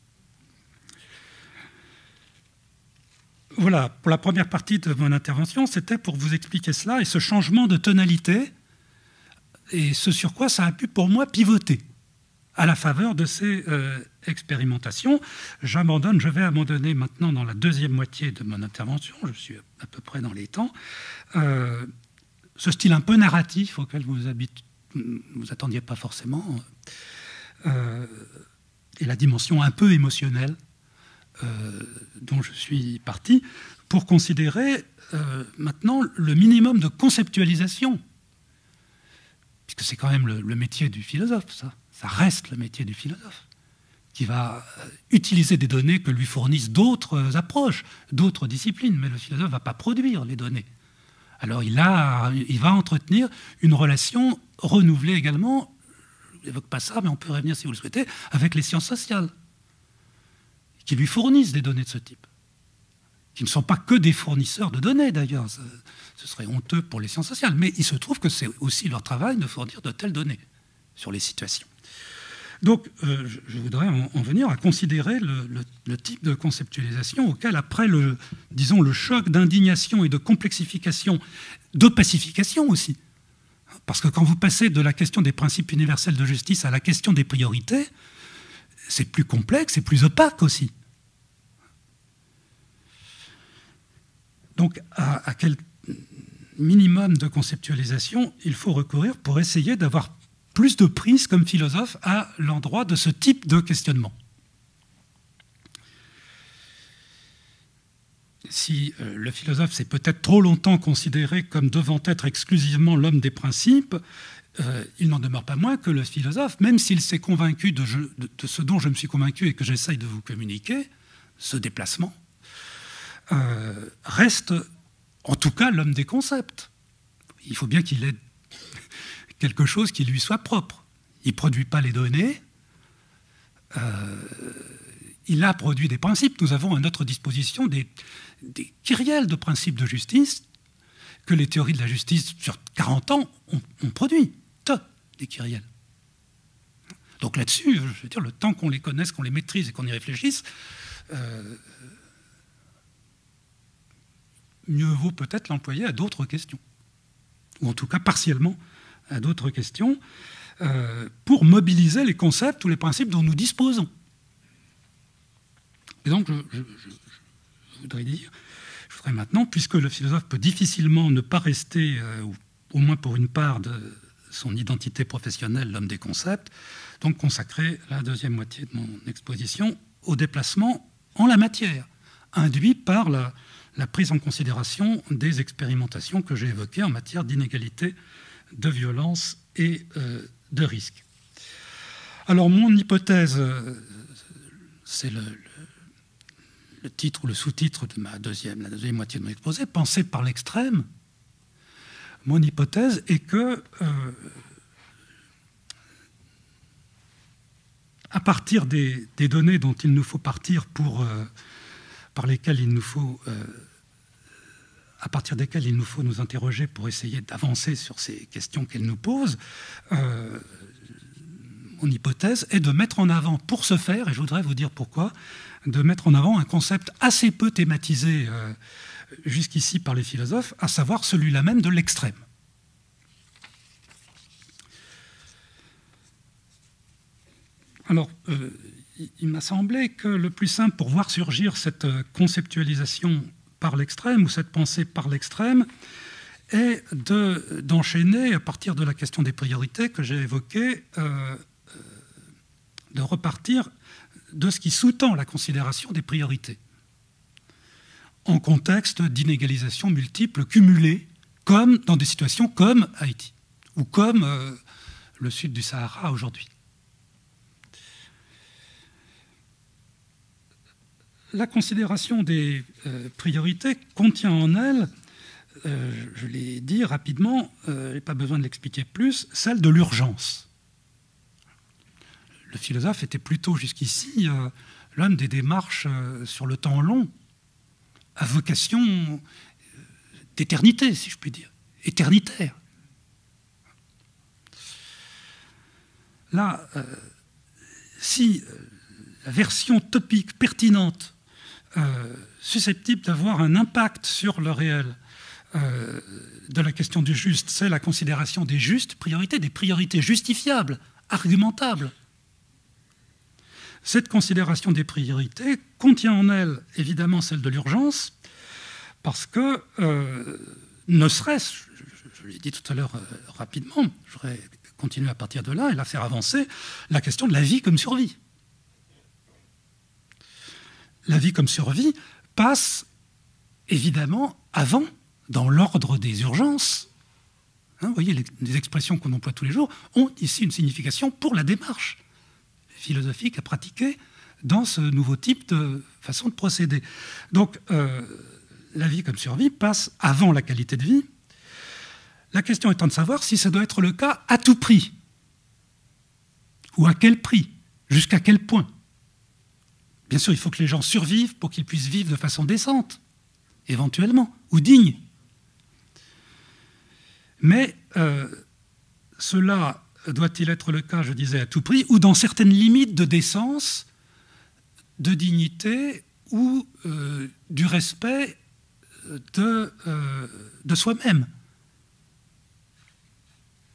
Voilà, pour la première partie de mon intervention, c'était pour vous expliquer cela et ce changement de tonalité et ce sur quoi ça a pu pour moi pivoter à la faveur de ces expérimentations. Je vais abandonner maintenant dans la deuxième moitié de mon intervention, je suis à peu près dans les temps, ce style un peu narratif auquel vous attendiez pas forcément, et la dimension un peu émotionnelle dont je suis parti, pour considérer maintenant le minimum de conceptualisation, puisque c'est quand même le métier du philosophe, ça reste le métier du philosophe, qui va utiliser des données que lui fournissent d'autres approches, d'autres disciplines, mais le philosophe ne va pas produire les données. Alors il va entretenir une relation renouvelée également, je n'évoque pas ça, mais on peut revenir si vous le souhaitez, avec les sciences sociales, qui lui fournissent des données de ce type, qui ne sont pas que des fournisseurs de données d'ailleurs, ce serait honteux pour les sciences sociales, mais il se trouve que c'est aussi leur travail de fournir de telles données sur les situations. Donc je voudrais en venir à considérer le type de conceptualisation auquel, après le choc d'indignation et de complexification, d'opacification aussi, Parce que quand vous passez de la question des principes universels de justice à la question des priorités, c'est plus complexe et plus opaque aussi. Donc, à quel minimum de conceptualisation il faut recourir pour essayer d'avoir plus de prise comme philosophe à l'endroit de ce type de questionnement? Si le philosophe s'est peut-être trop longtemps considéré comme devant être exclusivement l'homme des principes, il n'en demeure pas moins que le philosophe, même s'il s'est convaincu de ce dont je me suis convaincu et que j'essaye de vous communiquer, ce déplacement, reste en tout cas l'homme des concepts. Il faut bien qu'il ait quelque chose qui lui soit propre. Il ne produit pas les données, il a produit des principes. Nous avons à notre disposition des kyrielles de principes de justice que les théories de la justice sur 40 ans ont produit. Des kyrielles. Donc là-dessus, je veux dire, le temps qu'on les connaisse, qu'on les maîtrise et qu'on y réfléchisse, mieux vaut peut-être l'employer à d'autres questions, ou en tout cas partiellement à d'autres questions, pour mobiliser les concepts ou les principes dont nous disposons. Et donc, je voudrais maintenant, puisque le philosophe peut difficilement ne pas rester, ou au moins pour une part de son identité professionnelle, l'homme des concepts, donc consacrer la deuxième moitié de mon exposition au déplacement en la matière, induit par la prise en considération des expérimentations que j'ai évoquées en matière d'inégalité, de violence et de risque. Alors, mon hypothèse, c'est le titre ou le sous-titre de la deuxième moitié de mon exposé, penser par l'extrême. Mon hypothèse est que, à partir des données dont il nous faut partir par lesquelles il nous faut, à partir desquelles il nous faut nous interroger pour essayer d'avancer sur ces questions qu'elles nous posent, mon hypothèse est de mettre en avant, pour ce faire, et je voudrais vous dire pourquoi, de mettre en avant un concept assez peu thématisé jusqu'ici par les philosophes, à savoir celui-là même de l'extrême. Alors, il m'a semblé que le plus simple pour voir surgir cette conceptualisation par l'extrême, ou cette pensée par l'extrême, est d'enchaîner, à partir de la question des priorités que j'ai évoquée, de repartir de ce qui sous-tend la considération des priorités, en contexte d'inégalisation multiples cumulées, comme dans des situations comme Haïti, ou comme le sud du Sahara aujourd'hui. La considération des priorités contient en elle, je l'ai dit rapidement, je n'ai pas besoin de l'expliquer plus, celle de l'urgence. Le philosophe était plutôt jusqu'ici l'homme des démarches sur le temps long, à vocation d'éternité, si je puis dire, éternitaire. Là, si la version topique pertinente, susceptible d'avoir un impact sur le réel de la question du juste, c'est la considération des justes priorités, des priorités justifiables, argumentables. Cette considération des priorités contient en elle, évidemment, celle de l'urgence, parce que, ne serait-ce, je l'ai dit tout à l'heure rapidement, je voudrais continuer à partir de là et la faire avancer, la question de la vie comme survie. La vie comme survie passe, évidemment, avant, dans l'ordre des urgences. Hein, vous voyez, les expressions qu'on emploie tous les jours ont ici une signification pour la démarche philosophique à pratiquer dans ce nouveau type de façon de procéder. Donc, la vie comme survie passe avant la qualité de vie. La question étant de savoir si ça doit être le cas à tout prix, ou à quel prix, jusqu'à quel point. Bien sûr, il faut que les gens survivent pour qu'ils puissent vivre de façon décente, éventuellement, ou digne. Mais cela doit-il être le cas, je disais, à tout prix, ou dans certaines limites de décence, de dignité, ou du respect de soi-même.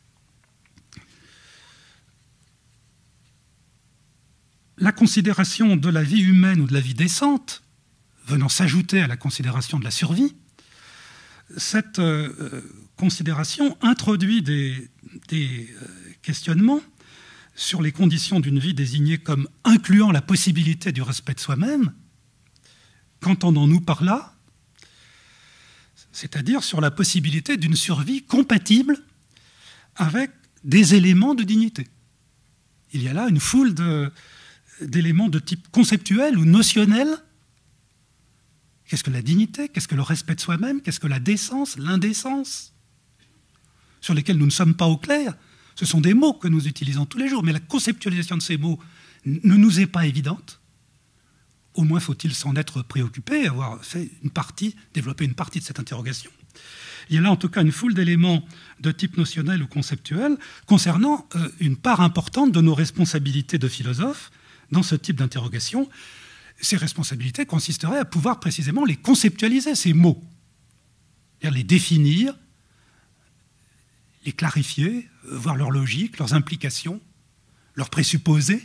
la considération de la vie humaine ou de la vie décente, venant s'ajouter à la considération de la survie, cette considération introduit des questionnements sur les conditions d'une vie désignée comme incluant la possibilité du respect de soi-même. Qu'entendons-nous par là? C'est-à-dire sur la possibilité d'une survie compatible avec des éléments de dignité. Il y a là une foule d'éléments de type conceptuel ou notionnel. Qu'est-ce que la dignité? Qu'est-ce que le respect de soi-même? Qu'est-ce que la décence, l'indécence? Sur lesquels nous ne sommes pas au clair. Ce sont des mots que nous utilisons tous les jours, mais la conceptualisation de ces mots ne nous est pas évidente. Au moins faut-il s'en être préoccupé, avoir fait développé une partie de cette interrogation. Il y a là en tout cas une foule d'éléments de type notionnel ou conceptuel concernant une part importante de nos responsabilités de philosophes dans ce type d'interrogation. Ces responsabilités consisteraient à pouvoir précisément les conceptualiser, ces mots, c'est-à-dire les définir, les clarifier, voir leur logique, leurs implications, leurs présupposés,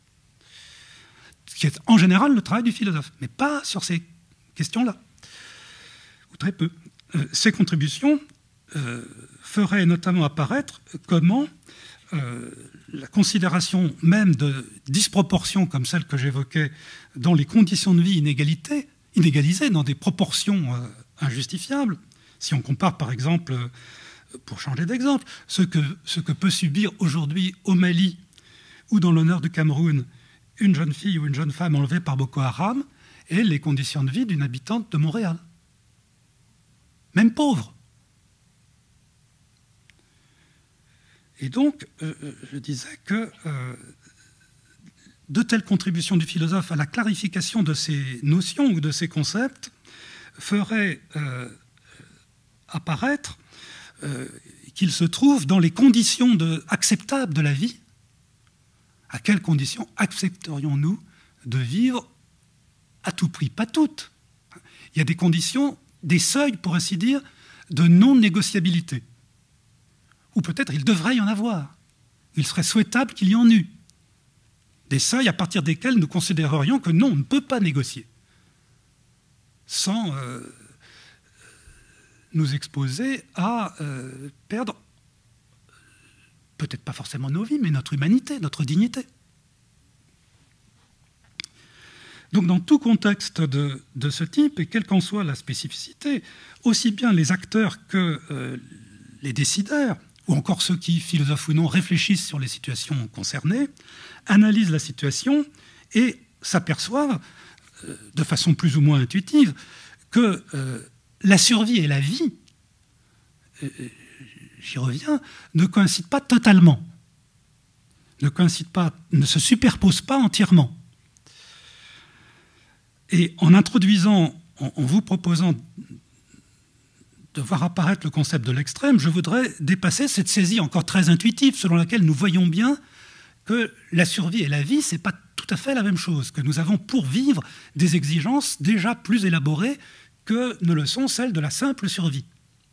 ce qui est en général le travail du philosophe, mais pas sur ces questions-là, ou très peu. Ces contributions feraient notamment apparaître comment la considération même de disproportions comme celle que j'évoquais dans les conditions de vie inégalisées dans des proportions injustifiables, si on compare par exemple, pour changer d'exemple, ce que peut subir aujourd'hui au Mali ou dans le nord du Cameroun une jeune fille ou une jeune femme enlevée par Boko Haram et les conditions de vie d'une habitante de Montréal. Même pauvre. Et donc, je disais que de telles contributions du philosophe à la clarification de ces notions ou de ces concepts feraient apparaître qu'il se trouve dans les conditions acceptables de la vie. À quelles conditions accepterions-nous de vivre à tout prix? Pas toutes. Il y a des conditions, des seuils, pour ainsi dire, de non-négociabilité. Ou peut-être il devrait y en avoir. Il serait souhaitable qu'il y en eût. Des seuils à partir desquels nous considérerions que non, on ne peut pas négocier. Sans nous exposer à perdre, peut-être pas forcément nos vies, mais notre humanité, notre dignité. Donc dans tout contexte de ce type, et quelle qu'en soit la spécificité, aussi bien les acteurs que les décideurs, ou encore ceux qui, philosophes ou non, réfléchissent sur les situations concernées, analysent la situation et s'aperçoivent, de façon plus ou moins intuitive, que la survie et la vie, j'y reviens, ne coïncident pas totalement, ne se superposent pas entièrement. Et en introduisant, en vous proposant de voir apparaître le concept de l'extrême, je voudrais dépasser cette saisie encore très intuitive selon laquelle nous voyons bien que la survie et la vie, ce n'est pas tout à fait la même chose, que nous avons pour vivre des exigences déjà plus élaborées que ne le sont celles de la simple survie.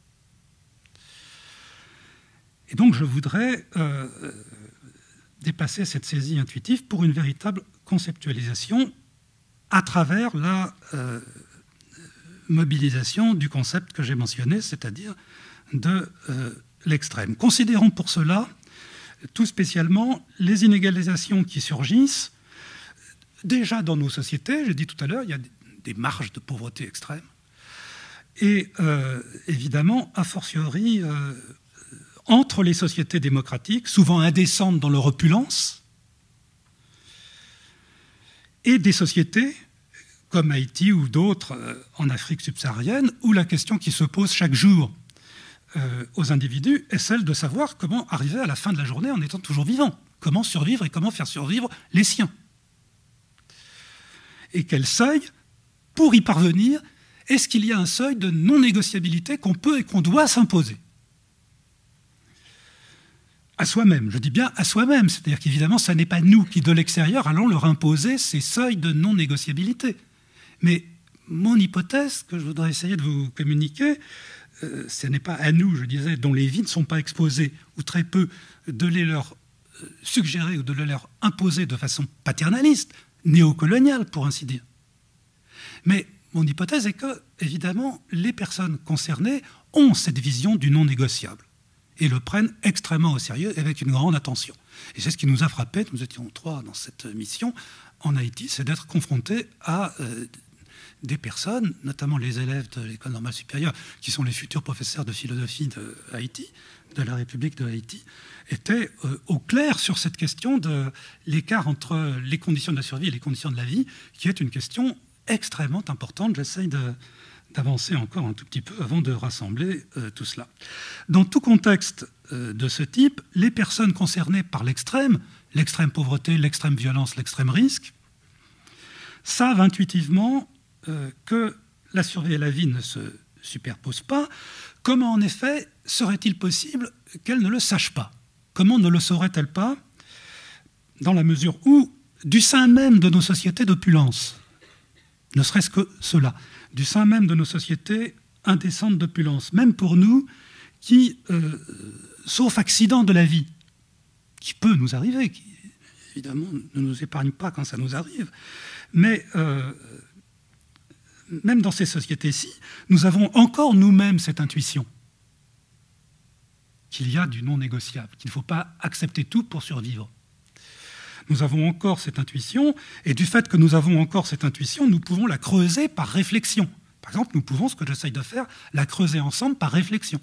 Et donc je voudrais dépasser cette saisie intuitive pour une véritable conceptualisation à travers la mobilisation du concept que j'ai mentionné, c'est-à-dire de l'extrême. Considérons pour cela tout spécialement les inégalisations qui surgissent déjà dans nos sociétés. J'ai dit tout à l'heure, il y a des marges de pauvreté extrême. Et évidemment, a fortiori, entre les sociétés démocratiques, souvent indécentes dans leur opulence, et des sociétés comme Haïti ou d'autres en Afrique subsaharienne, où la question qui se pose chaque jour aux individus est celle de savoir comment arriver à la fin de la journée en étant toujours vivant, comment survivre et comment faire survivre les siens. Et quel seuil, pour y parvenir, est-ce qu'il y a un seuil de non-négociabilité qu'on peut et qu'on doit s'imposer? À soi-même, je dis bien à soi-même, c'est-à-dire qu'évidemment, ce n'est pas nous qui, de l'extérieur, allons leur imposer ces seuils de non-négociabilité. Mais mon hypothèse, que je voudrais essayer de vous communiquer, ce n'est pas à nous, je disais, dont les vies ne sont pas exposées, ou très peu, de les leur suggérer ou de le leur imposer de façon paternaliste, néocoloniale pour ainsi dire. Mais mon hypothèse est que, évidemment, les personnes concernées ont cette vision du non négociable et le prennent extrêmement au sérieux et avec une grande attention. Et c'est ce qui nous a frappé, nous étions 3 dans cette mission en Haïti, c'est d'être confrontés à des personnes, notamment les élèves de l'école normale supérieure, qui sont les futurs professeurs de philosophie de Haïti, de la République de Haïti, étaient au clair sur cette question de l'écart entre les conditions de la survie et les conditions de la vie, qui est une question extrêmement importante. J'essaye d'avancer encore un tout petit peu avant de rassembler tout cela. Dans tout contexte de ce type, les personnes concernées par l'extrême pauvreté, l'extrême violence, l'extrême risque, savent intuitivement que la survie et la vie ne se superposent pas. Comment en effet serait-il possible qu'elles ne le sachent pas? Comment ne le sauraient-elles pas? Dans la mesure où, du sein même de nos sociétés d'opulence, ne serait-ce que cela, du sein même de nos sociétés indécentes d'opulence, même pour nous qui, sauf accident de la vie, qui peut nous arriver, qui évidemment ne nous épargne pas quand ça nous arrive, mais même dans ces sociétés-ci, nous avons encore nous-mêmes cette intuition qu'il y a du non négociable, qu'il ne faut pas accepter tout pour survivre. Nous avons encore cette intuition, et du fait que nous avons encore cette intuition, nous pouvons la creuser par réflexion. Par exemple, nous pouvons, ce que j'essaye de faire, la creuser ensemble par réflexion.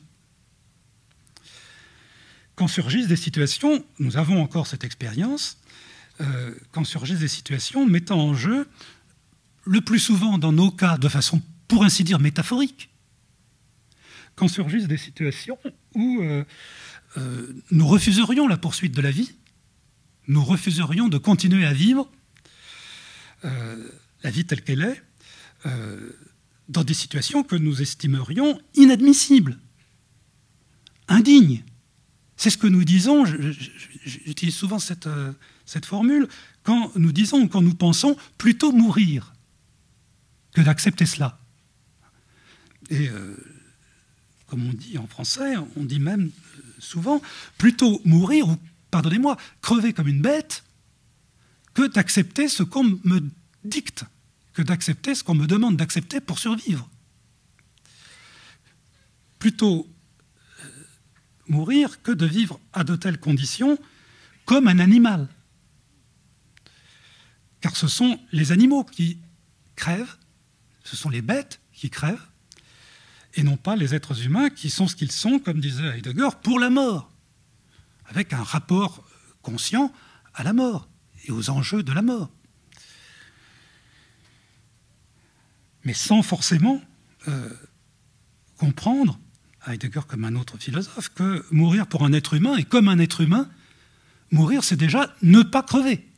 Quand surgissent des situations, nous avons encore cette expérience, quand surgissent des situations mettant en jeu, le plus souvent dans nos cas, de façon pour ainsi dire métaphorique, quand surgissent des situations où nous refuserions la poursuite de la vie, nous refuserions de continuer à vivre la vie telle qu'elle est, dans des situations que nous estimerions inadmissibles, indignes. C'est ce que nous disons, j'utilise souvent cette formule, quand nous disons ou quand nous pensons plutôt mourir que d'accepter cela. Et comme on dit en français, on dit même souvent plutôt mourir ou, pardonnez-moi, crever comme une bête que d'accepter ce qu'on me dicte, que d'accepter ce qu'on me demande d'accepter pour survivre. Plutôt mourir que de vivre à de telles conditions comme un animal. Car ce sont les animaux qui crèvent, ce sont les bêtes qui crèvent, et non pas les êtres humains qui sont ce qu'ils sont, comme disait Heidegger, pour la mort, avec un rapport conscient à la mort et aux enjeux de la mort. Mais sans forcément comprendre, Heidegger comme un autre philosophe, que mourir pour un être humain, et comme un être humain, mourir c'est déjà ne pas crever.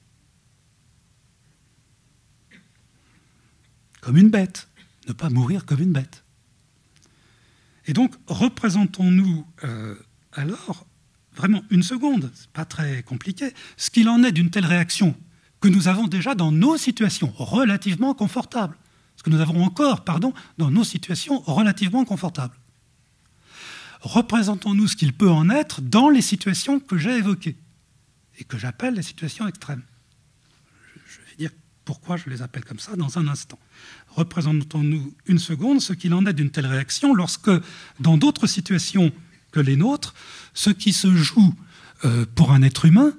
Comme une bête, ne pas mourir comme une bête. Et donc, représentons-nous alors, vraiment une seconde, c'est pas très compliqué, ce qu'il en est d'une telle réaction que nous avons déjà dans nos situations relativement confortables. Ce que nous avons encore, dans nos situations relativement confortables. Représentons-nous ce qu'il peut en être dans les situations que j'ai évoquées et que j'appelle les situations extrêmes. Je vais dire pourquoi je les appelle comme ça dans un instant. Représentons-nous une seconde ce qu'il en est d'une telle réaction lorsque, dans d'autres situations que les nôtres, ce qui se joue pour un être humain,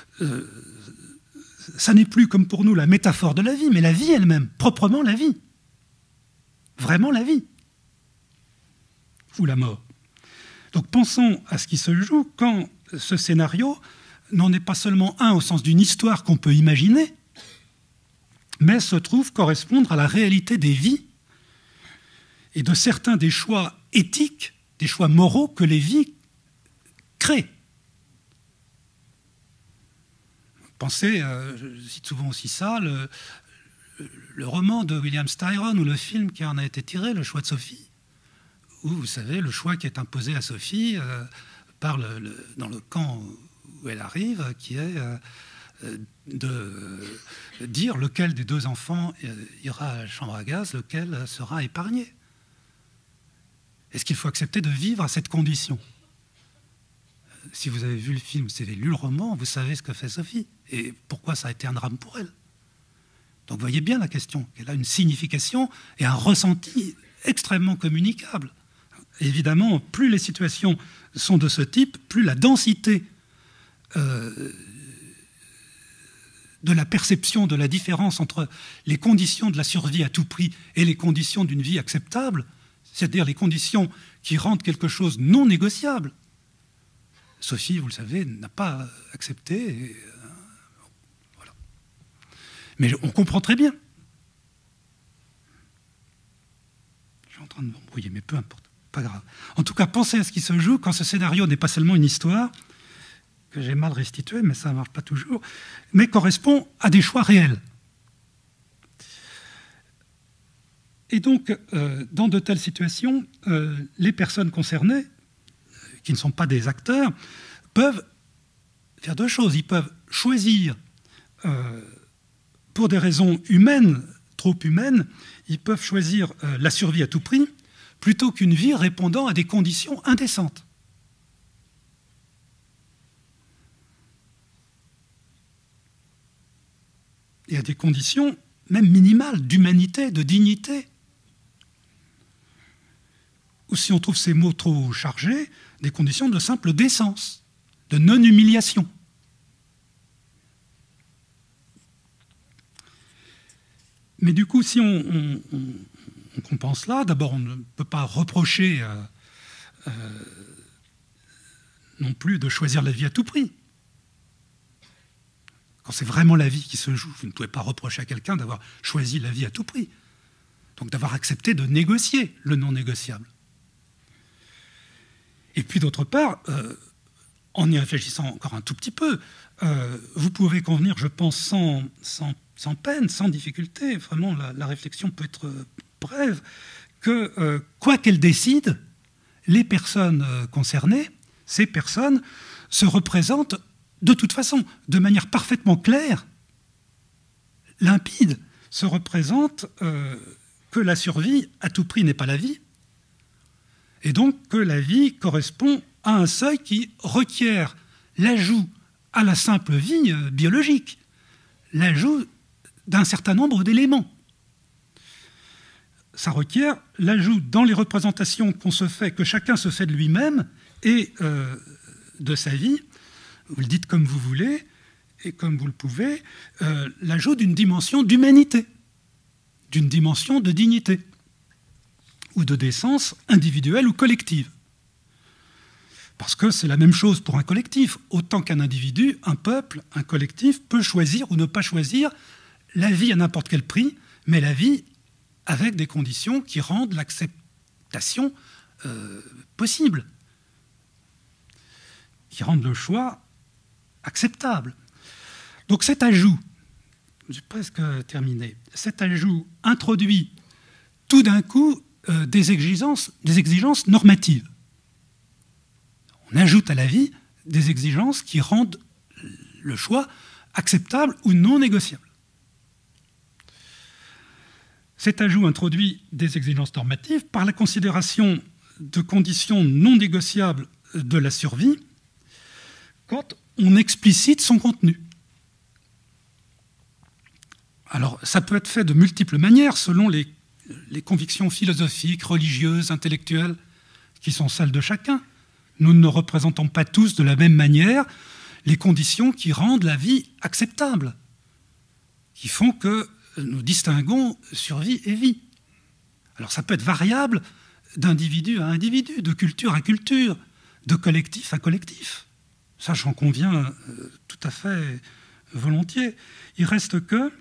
ça n'est plus comme pour nous la métaphore de la vie, mais la vie elle-même, proprement la vie. Vraiment la vie. Ou la mort. Donc pensons à ce qui se joue quand ce scénario n'en est pas seulement un au sens d'une histoire qu'on peut imaginer, mais se trouve correspondre à la réalité des vies et de certains des choix éthiques, des choix moraux que les vies créent. Pensez, je cite souvent aussi ça, le roman de William Styron ou le film qui en a été tiré, Le choix de Sophie, où vous savez, le choix qui est imposé à Sophie dans le camp où elle arrive, qui est de dire lequel des deux enfants ira à la chambre à gaz, lequel sera épargné. Est-ce qu'il faut accepter de vivre à cette condition si vous avez vu le film, si vous avez lu le roman, vous savez ce que fait Sophie et pourquoi ça a été un drame pour elle. Donc vous voyez bien la question, qu'elle a une signification et un ressenti extrêmement communicable. Évidemment, plus les situations sont de ce type, plus la densité de la perception de la différence entre les conditions de la survie à tout prix et les conditions d'une vie acceptable, c'est-à-dire les conditions qui rendent quelque chose non négociable. Sophie, vous le savez, n'a pas accepté. Et, voilà. Mais on comprend très bien. Je suis en train de m'embrouiller, mais peu importe, pas grave. En tout cas, pensez à ce qui se joue quand ce scénario n'est pas seulement une histoire, que j'ai mal restituée, mais ça ne marche pas toujours, mais correspond à des choix réels. Et donc, dans de telles situations, les personnes concernées, qui ne sont pas des acteurs, peuvent faire deux choses. Ils peuvent choisir, pour des raisons humaines, trop humaines, ils peuvent choisir la survie à tout prix, plutôt qu'une vie répondant à des conditions indécentes. Et à des conditions même minimales d'humanité, de dignité. Ou si on trouve ces mots trop chargés, des conditions de simple décence, de non-humiliation. Mais du coup, si on compense là, d'abord on ne peut pas reprocher non plus de choisir la vie à tout prix. Quand c'est vraiment la vie qui se joue, vous ne pouvez pas reprocher à quelqu'un d'avoir choisi la vie à tout prix. Donc d'avoir accepté de négocier le non négociable. Et puis d'autre part, en y réfléchissant encore un tout petit peu, vous pouvez convenir, je pense, sans peine, sans difficulté, vraiment la réflexion peut être brève, que quoi qu'elles décident, les personnes concernées, ces personnes, se représentent de toute façon, de manière parfaitement claire, limpide, se représentent que la survie à tout prix n'est pas la vie, et donc que la vie correspond à un seuil qui requiert l'ajout à la simple vie biologique, l'ajout d'un certain nombre d'éléments. Ça requiert l'ajout dans les représentations qu'on se fait, que chacun se fait de lui-même et de sa vie, vous le dites comme vous voulez et comme vous le pouvez, l'ajout d'une dimension d'humanité, d'une dimension de dignité ou de décence individuelle ou collective. Parce que c'est la même chose pour un collectif. Autant qu'un individu, un peuple, un collectif peut choisir ou ne pas choisir la vie à n'importe quel prix, mais la vie avec des conditions qui rendent l'acceptation possible, qui rendent le choix acceptable. Donc cet ajout, j'ai presque terminé, cet ajout introduit tout d'un coup des exigences normatives. On ajoute à la vie des exigences qui rendent le choix acceptable ou non négociable. Cet ajout introduit des exigences normatives par la considération de conditions non négociables de la survie quand on explicite son contenu. Alors, ça peut être fait de multiples manières selon les convictions philosophiques, religieuses, intellectuelles qui sont celles de chacun. Nous ne représentons pas tous de la même manière les conditions qui rendent la vie acceptable, qui font que nous distinguons survie et vie. Alors ça peut être variable d'individu à individu, de culture à culture, de collectif à collectif. Ça, j'en conviens tout à fait volontiers. Il reste que,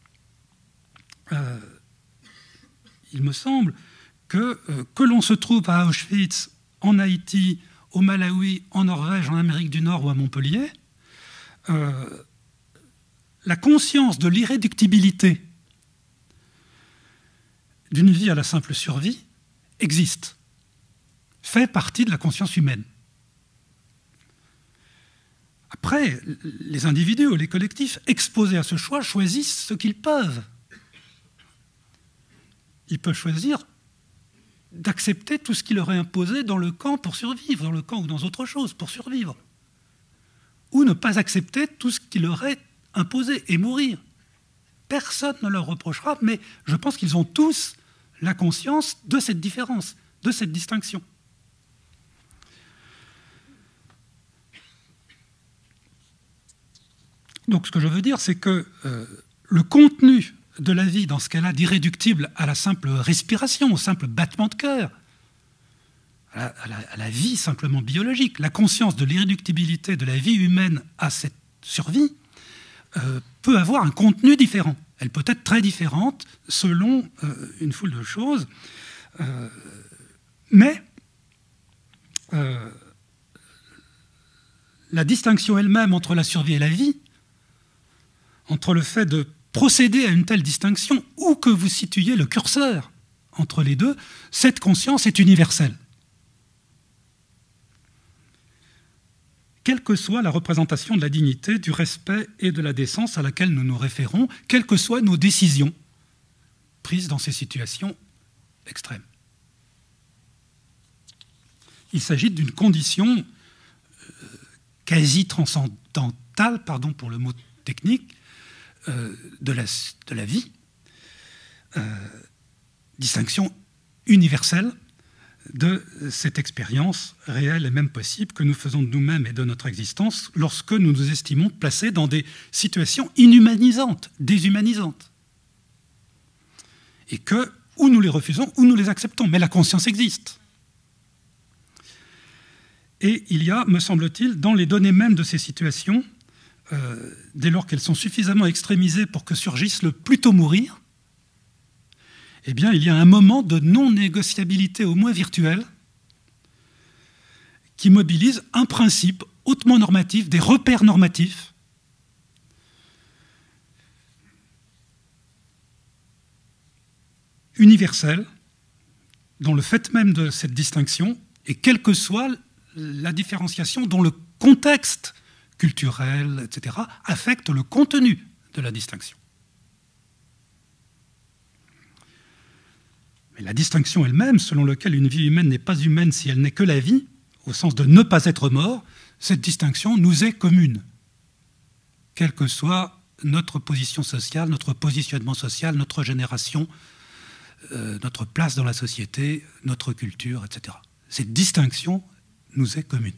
il me semble, que l'on se trouve à Auschwitz, en Haïti, au Malawi, en Norvège, en Amérique du Nord ou à Montpellier, la conscience de l'irréductibilité d'une vie à la simple survie existe, fait partie de la conscience humaine. Après, les individus ou les collectifs exposés à ce choix choisissent ce qu'ils peuvent. Ils peuvent choisir d'accepter tout ce qui leur est imposé dans le camp pour survivre, dans le camp ou dans autre chose pour survivre. ou ne pas accepter tout ce qui leur est imposé et mourir. Personne ne leur reprochera, mais je pense qu'ils ont tous la conscience de cette différence, de cette distinction. Donc ce que je veux dire, c'est que le contenu de la vie dans ce qu'elle a d'irréductible à la simple respiration, au simple battement de cœur, à la vie simplement biologique, la conscience de l'irréductibilité de la vie humaine à cette survie peut avoir un contenu différent. Elle peut être très différente selon une foule de choses, mais la distinction elle-même entre la survie et la vie, entre le fait de procéder à une telle distinction, où que vous situiez le curseur entre les deux, cette conscience est universelle. Quelle que soit la représentation de la dignité, du respect et de la décence à laquelle nous nous référons, quelles que soient nos décisions prises dans ces situations extrêmes. Il s'agit d'une condition quasi transcendantale, pardon pour le mot technique, de la vie, distinction universelle de cette expérience réelle et même possible que nous faisons de nous-mêmes et de notre existence lorsque nous nous estimons placés dans des situations inhumanisantes, déshumanisantes. Et que, ou nous les refusons, ou nous les acceptons, mais la conscience existe. Et il y a, me semble-t-il, dans les données mêmes de ces situations, dès lors qu'elles sont suffisamment extrémisées pour que surgisse le plutôt mourir, eh bien, il y a un moment de non-négociabilité, au moins virtuelle, qui mobilise un principe hautement normatif, des repères normatifs, universels, dont le fait même de cette distinction, et quelle que soit la différenciation dont le contexte culturel, etc., affecte le contenu de la distinction. Mais la distinction elle-même, selon laquelle une vie humaine n'est pas humaine si elle n'est que la vie, au sens de ne pas être mort, cette distinction nous est commune, quelle que soit notre position sociale, notre positionnement social, notre génération, notre place dans la société, notre culture, etc. Cette distinction nous est commune.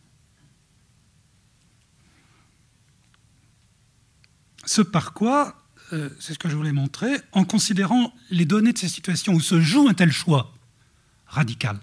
Ce par quoi, c'est ce que je voulais montrer, en considérant les données de ces situations où se joue un tel choix radical,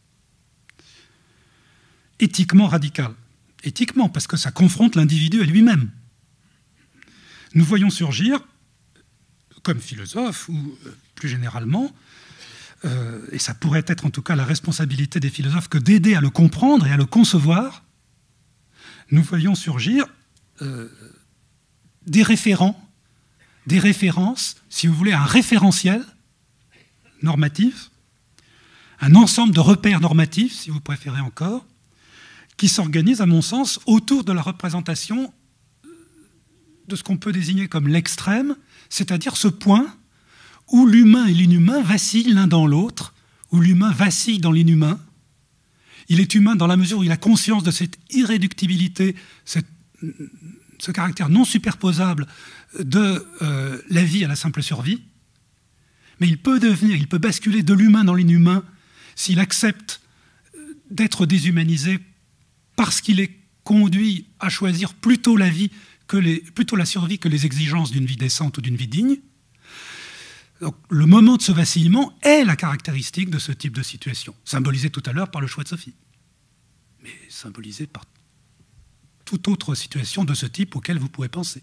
éthiquement radical, éthiquement parce que ça confronte l'individu à lui-même, nous voyons surgir, comme philosophes ou plus généralement, et ça pourrait être en tout cas la responsabilité des philosophes que d'aider à le comprendre et à le concevoir, nous voyons surgir des référents, des références, si vous voulez, un référentiel normatif, un ensemble de repères normatifs, si vous préférez encore, qui s'organisent, à mon sens, autour de la représentation de ce qu'on peut désigner comme l'extrême, c'est-à-dire ce point où l'humain et l'inhumain vacillent l'un dans l'autre, où l'humain vacille dans l'inhumain. Il est humain dans la mesure où il a conscience de cette irréductibilité, ce caractère non superposable de la vie à la simple survie, mais il peut basculer de l'humain dans l'inhumain s'il accepte d'être déshumanisé parce qu'il est conduit à choisir plutôt la survie que les exigences d'une vie décente ou d'une vie digne. Donc, le moment de ce vacillement est la caractéristique de ce type de situation, symbolisé tout à l'heure par le choix de Sophie, mais symbolisé par toute autre situation de ce type auquel vous pouvez penser.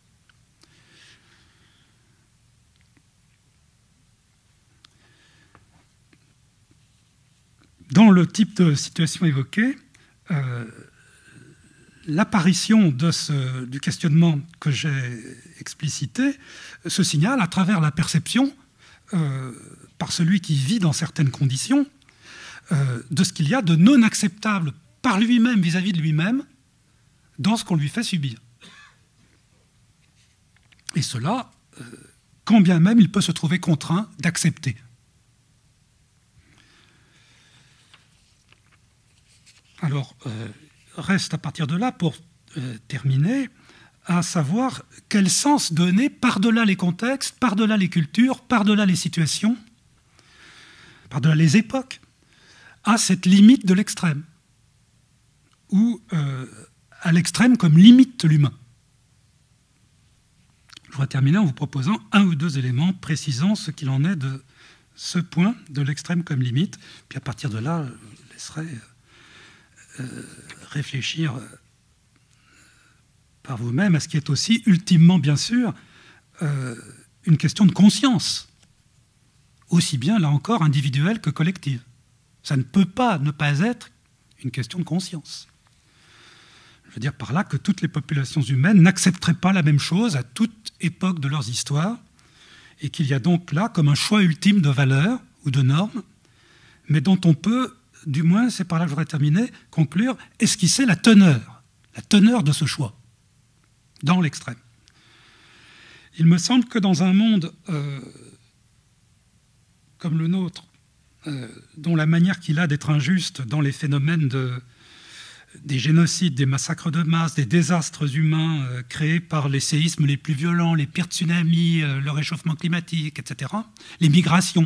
Dans le type de situation évoquée, l'apparition du questionnement que j'ai explicité se signale à travers la perception, par celui qui vit dans certaines conditions, de ce qu'il y a de non acceptable par lui-même vis-à-vis de lui-même dans ce qu'on lui fait subir. Et cela, quand bien même il peut se trouver contraint d'accepter. Alors, reste à partir de là, pour terminer, à savoir quel sens donner par-delà les contextes, par-delà les cultures, par-delà les situations, par-delà les époques, à cette limite de l'extrême, ou à l'extrême comme limite de l'humain. Je voudrais terminer en vous proposant un ou deux éléments précisant ce qu'il en est de ce point de l'extrême comme limite, puis à partir de là, je laisserai réfléchir par vous-même à ce qui est aussi ultimement, bien sûr, une question de conscience, aussi bien, là encore, individuelle que collective. Ça ne peut pas ne pas être une question de conscience. Je veux dire par là que toutes les populations humaines n'accepteraient pas la même chose à toute époque de leurs histoires, et qu'il y a donc là comme un choix ultime de valeurs ou de normes, mais dont on peut, du moins, c'est par là que je voudrais terminer, conclure, esquisser la teneur de ce choix, dans l'extrême. Il me semble que dans un monde comme le nôtre, dont la manière qu'il a d'être injuste dans les phénomènes des génocides, des massacres de masse, des désastres humains créés par les séismes les plus violents, les pires tsunamis, le réchauffement climatique, etc., les migrations.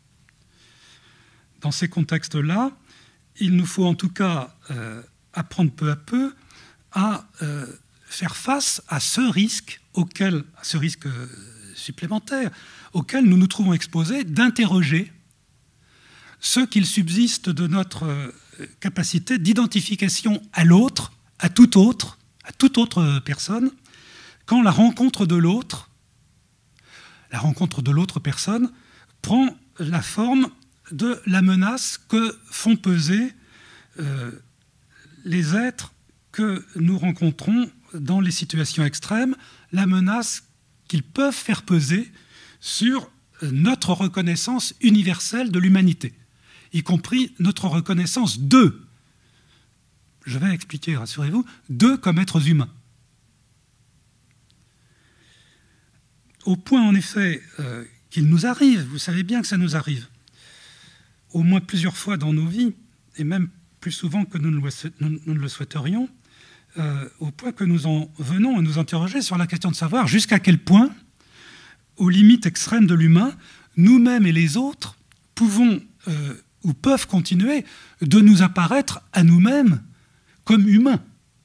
Dans ces contextes-là, il nous faut en tout cas apprendre peu à peu à faire face à ce risque supplémentaire auquel nous nous trouvons exposés, d'interroger ce qu'il subsiste de notre capacité d'identification à l'autre, à toute autre personne, quand la rencontre de l'autre personne prend la forme de la menace que font peser les êtres que nous rencontrons dans les situations extrêmes, la menace qu'ils peuvent faire peser sur notre reconnaissance universelle de l'humanité, y compris notre reconnaissance d'eux. Je vais expliquer, rassurez-vous, d'eux comme êtres humains. Au point, en effet, qu'il nous arrive, vous savez bien que ça nous arrive, au moins plusieurs fois dans nos vies, et même plus souvent que nous ne le souhaiterions, au point que nous en venons à nous interroger sur la question de savoir jusqu'à quel point, aux limites extrêmes de l'humain, nous-mêmes et les autres pouvons ou peuvent continuer de nous apparaître à nous-mêmes comme humains.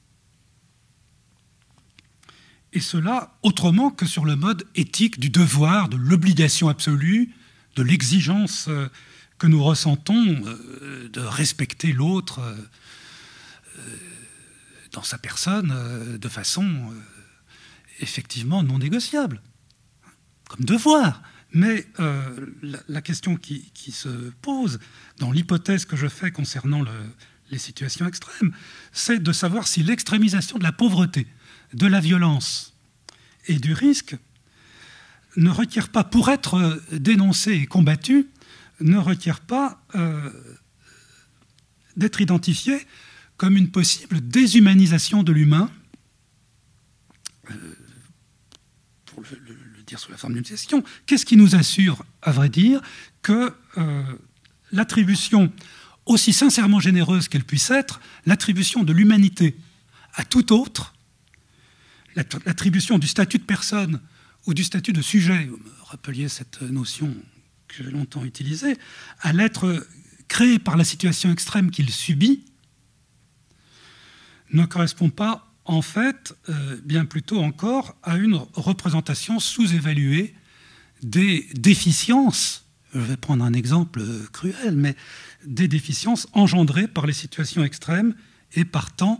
Et cela autrement que sur le mode éthique du devoir, de l'obligation absolue, de l'exigence que nous ressentons de respecter l'autre dans sa personne de façon effectivement non négociable, comme devoir. Mais la question qui se pose dans l'hypothèse que je fais concernant les situations extrêmes, c'est de savoir si l'extrémisation de la pauvreté, de la violence et du risque ne requiert pas, pour être dénoncée et combattue, ne requiert pas d'être identifiée comme une possible déshumanisation de l'humain, pour le dire sous la forme d'une question. Qu'est-ce qui nous assure, à vrai dire, que l'attribution, aussi sincèrement généreuse qu'elle puisse être, l'attribution de l'humanité à tout autre, l'attribution du statut de personne ou du statut de sujet, vous me rappeliez cette notion que j'ai longtemps utilisée, à l'être créé par la situation extrême qu'il subit, ne correspond pas, en fait, bien plutôt encore à une représentation sous-évaluée des déficiences, je vais prendre un exemple cruel, mais des déficiences engendrées par les situations extrêmes et partant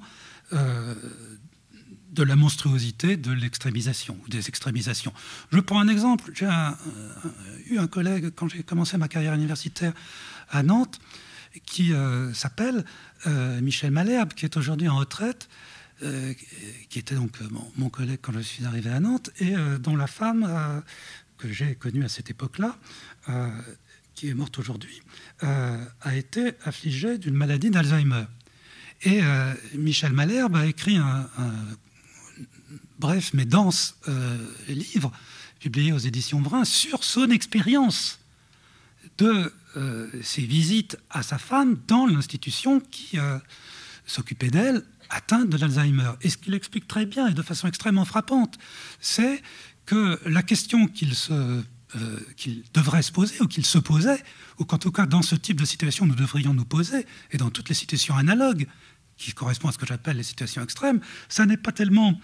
de la monstruosité de l'extrémisation ou des extrémisations. Je prends un exemple. J'ai eu un collègue, quand j'ai commencé ma carrière universitaire à Nantes, qui s'appelle Michel Malherbe, qui est aujourd'hui en retraite, qui était donc mon collègue quand je suis arrivé à Nantes, et dont la femme, que j'ai connue à cette époque-là, qui est morte aujourd'hui, a été affligée d'une maladie d'Alzheimer. Et Michel Malherbe a écrit un bref mais dense livre, publié aux éditions Brun, sur son expérience de ses visites à sa femme dans l'institution qui s'occupait d'elle atteinte de l'Alzheimer. Et ce qu'il explique très bien et de façon extrêmement frappante, c'est que la question qu'il devrait se poser, ou qu'il se posait, ou qu'en tout cas dans ce type de situation nous devrions nous poser, et dans toutes les situations analogues, qui correspondent à ce que j'appelle les situations extrêmes, ça n'est pas tellement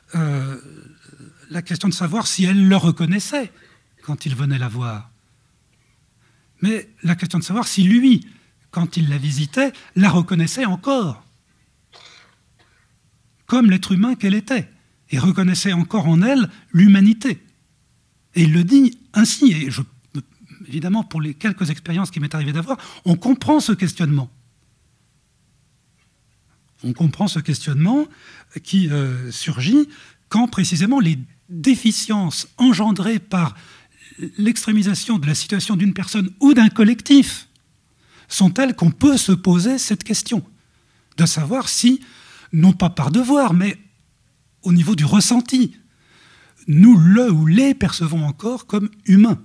la question de savoir si elle le reconnaissait quand il venait la voir, mais la question de savoir si lui, quand il la visitait, la reconnaissait encore, comme l'être humain qu'elle était, et reconnaissait encore en elle l'humanité. Et il le dit ainsi, et évidemment, pour les quelques expériences qu'il m'est arrivé d'avoir, on comprend ce questionnement. On comprend ce questionnement qui surgit quand précisément les déficiences engendrées par l'extrémisation de la situation d'une personne ou d'un collectif sont telles qu'on peut se poser cette question, de savoir si, non pas par devoir, mais au niveau du ressenti, nous le ou les percevons encore comme humains.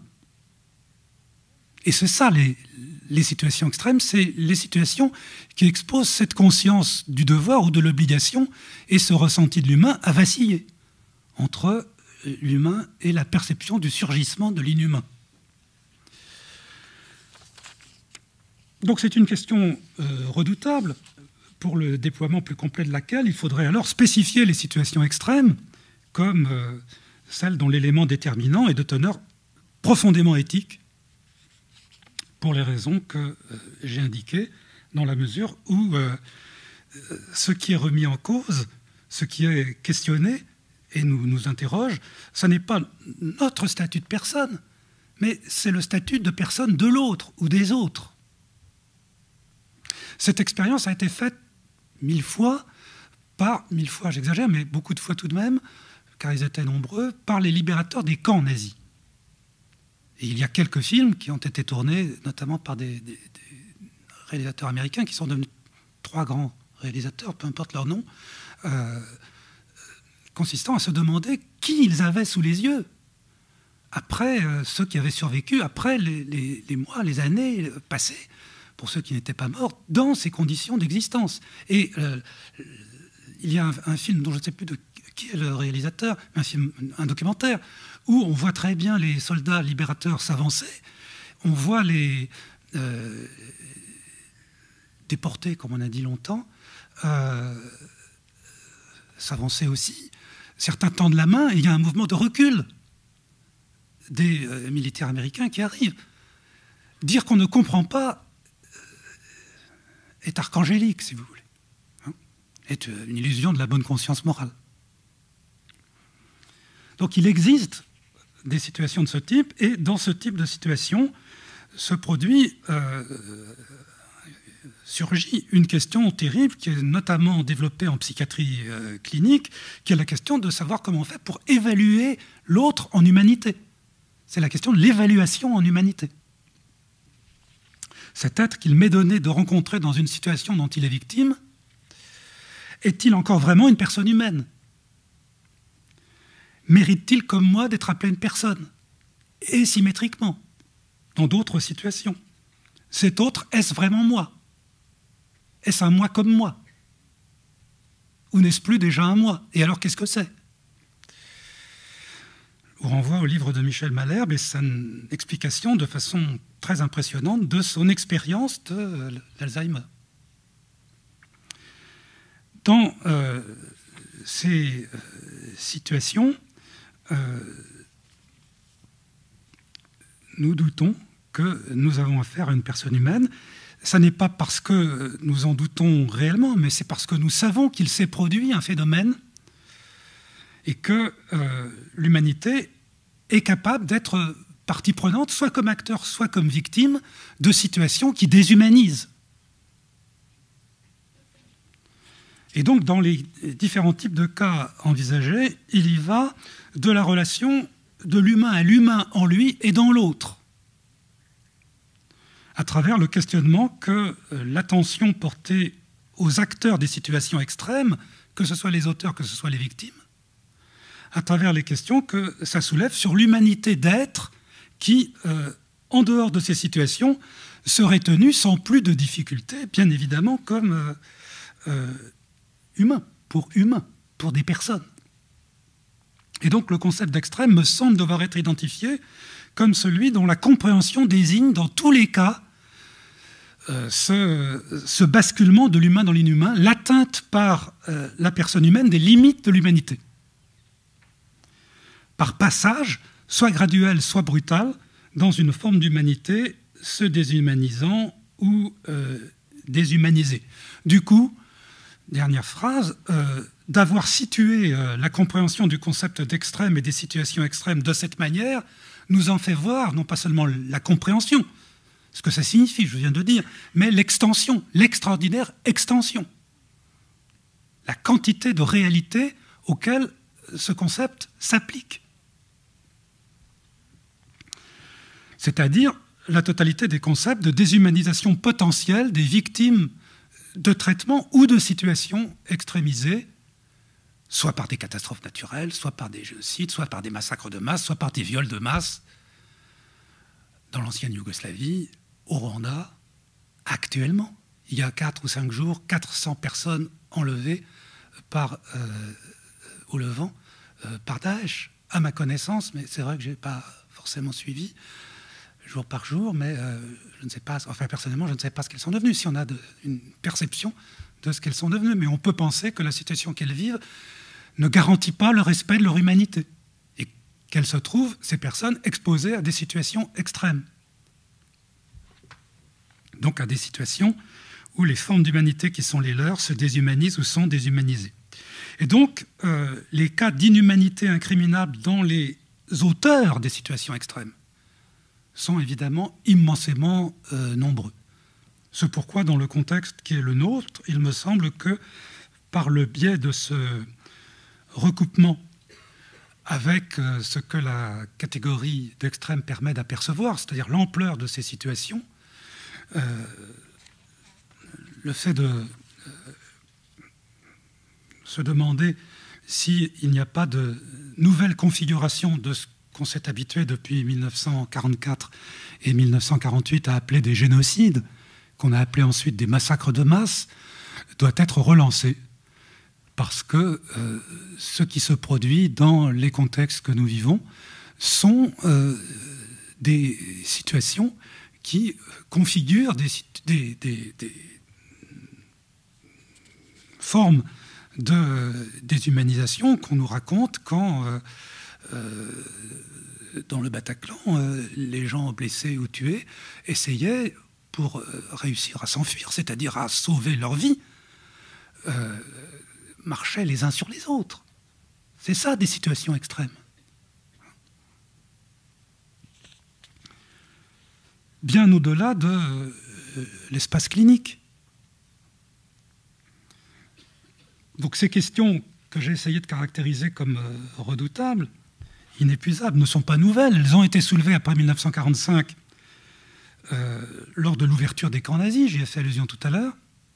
Et c'est ça, les situations extrêmes, c'est les situations qui exposent cette conscience du devoir ou de l'obligation et ce ressenti de l'humain à vaciller entre l'humain et la perception du surgissement de l'inhumain. Donc c'est une question redoutable, pour le déploiement plus complet de laquelle il faudrait alors spécifier les situations extrêmes comme celles dont l'élément déterminant est de teneur profondément éthique, pour les raisons que j'ai indiquées, dans la mesure où ce qui est remis en cause, ce qui est questionné et nous interroge, ce n'est pas notre statut de personne, mais c'est le statut de personne de l'autre ou des autres. Cette expérience a été faite 1000 fois, j'exagère, mais beaucoup de fois tout de même, car ils étaient nombreux, par les libérateurs des camps nazis. Et il y a quelques films qui ont été tournés, notamment par des réalisateurs américains, qui sont devenus 3 grands réalisateurs, peu importe leur nom, consistant à se demander qui ils avaient sous les yeux, après ceux qui avaient survécu, après les mois, les années passées, pour ceux qui n'étaient pas morts, dans ces conditions d'existence. Et il y a un film dont je ne sais plus de qui est le réalisateur, un documentaire, où on voit très bien les soldats libérateurs s'avancer, on voit les déportés, comme on a dit longtemps, s'avancer aussi. Certains tendent la main et il y a un mouvement de recul des militaires américains qui arrivent. Dire qu'on ne comprend pas est archangélique, si vous voulez, hein, est une illusion de la bonne conscience morale. Donc il existe des situations de ce type, et dans ce type de situation se surgit une question terrible qui est notamment développée en psychiatrie clinique, qui est la question de savoir comment on fait pour évaluer l'autre en humanité. C'est la question de l'évaluation en humanité. Cet être qu'il m'est donné de rencontrer dans une situation dont il est victime, est-il encore vraiment une personne humaine ? Mérite-t-il, comme moi, d'être appelé une personne ? Et symétriquement, dans d'autres situations. Cet autre, est-ce vraiment moi ? Est-ce un moi comme moi ? Ou n'est-ce plus déjà un moi ? Et alors, qu'est-ce que c'est ? On renvoie au livre de Michel Malherbe et sa explication de façon très impressionnante de son expérience de l'Alzheimer. Dans ces situations, nous doutons que nous avons affaire à une personne humaine. Ce n'est pas parce que nous en doutons réellement, mais c'est parce que nous savons qu'il s'est produit un phénomène et que l'humanité est capable d'être partie prenante, soit comme acteur, soit comme victime, de situations qui déshumanisent. Et donc, dans les différents types de cas envisagés, il y va de la relation de l'humain à l'humain en lui et dans l'autre, à travers le questionnement que l'attention portée aux acteurs des situations extrêmes, que ce soit les auteurs, que ce soit les victimes, à travers les questions que ça soulève sur l'humanité d'être qui, en dehors de ces situations, serait tenue sans plus de difficulté, bien évidemment, comme humain, pour des personnes. Et donc le concept d'extrême me semble devoir être identifié comme celui dont la compréhension désigne dans tous les cas ce basculement de l'humain dans l'inhumain, l'atteinte par la personne humaine des limites de l'humanité. Par passage, soit graduel, soit brutal, dans une forme d'humanité se déshumanisant ou déshumanisée. Du coup, dernière phrase, d'avoir situé la compréhension du concept d'extrême et des situations extrêmes de cette manière nous en fait voir non pas seulement la compréhension, ce que ça signifie, je viens de dire, mais l'extension, l'extraordinaire extension, la quantité de réalité auquel ce concept s'applique. C'est-à-dire la totalité des concepts de déshumanisation potentielle des victimes de traitements ou de situations extrémisées, soit par des catastrophes naturelles, soit par des génocides, soit par des massacres de masse, soit par des viols de masse, dans l'ancienne Yougoslavie, au Rwanda, actuellement. Il y a 4 ou 5 jours, 400 personnes enlevées au Levant par Daesh, à ma connaissance, mais c'est vrai que je n'ai pas forcément suivi jour par jour, mais je ne sais pas, enfin personnellement, je ne sais pas ce qu'elles sont devenues, si on a une perception de ce qu'elles sont devenues, mais on peut penser que la situation qu'elles vivent ne garantit pas le respect de leur humanité, et qu'elles se trouvent, ces personnes, exposées à des situations extrêmes. Donc à des situations où les formes d'humanité qui sont les leurs se déshumanisent ou sont déshumanisées. Et donc, les cas d'inhumanité incriminable dans les auteurs des situations extrêmes sont évidemment immensément nombreux. C'est pourquoi, dans le contexte qui est le nôtre, il me semble que, par le biais de ce recoupement avec ce que la catégorie d'extrême permet d'apercevoir, c'est-à-dire l'ampleur de ces situations, le fait de se demander s'il n'y a pas de nouvelle configuration de ce qu'on s'est habitué depuis 1944 et 1948 à appeler des génocides, qu'on a appelé ensuite des massacres de masse, doit être relancé. Parce que ce qui se produit dans les contextes que nous vivons sont des situations qui configurent des formes de déshumanisation qu'on nous raconte quand, dans le Bataclan, les gens blessés ou tués essayaient, pour réussir à s'enfuir, c'est-à-dire à sauver leur vie, marchaient les uns sur les autres. C'est ça, des situations extrêmes. Bien au-delà de l'espace clinique. Donc ces questions que j'ai essayé de caractériser comme redoutables, inépuisables, ne sont pas nouvelles. Elles ont été soulevées après 1945 lors de l'ouverture des camps nazis, j'y ai fait allusion tout à l'heure.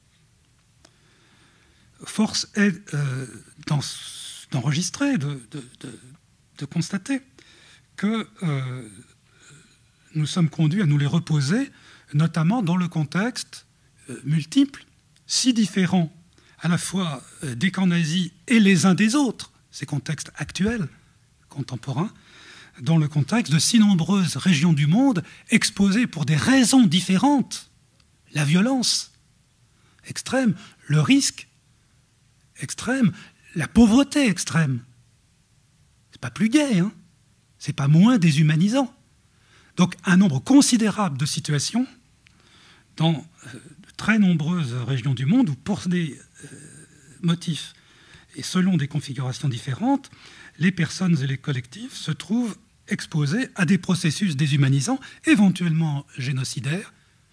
Force est d'enregistrer, de constater que nous sommes conduits à nous les reposer, notamment dans le contexte multiple, si différent à la fois des camps nazis et les uns des autres, ces contextes actuels, contemporains, dans le contexte de si nombreuses régions du monde exposées pour des raisons différentes, la violence extrême, le risque extrême, la pauvreté extrême. C'est pas plus gai, hein, c'est pas moins déshumanisant. Donc un nombre considérable de situations dans de très nombreuses régions du monde où, pour des motifs et selon des configurations différentes, les personnes et les collectifs se trouvent exposés à des processus déshumanisants, éventuellement génocidaires,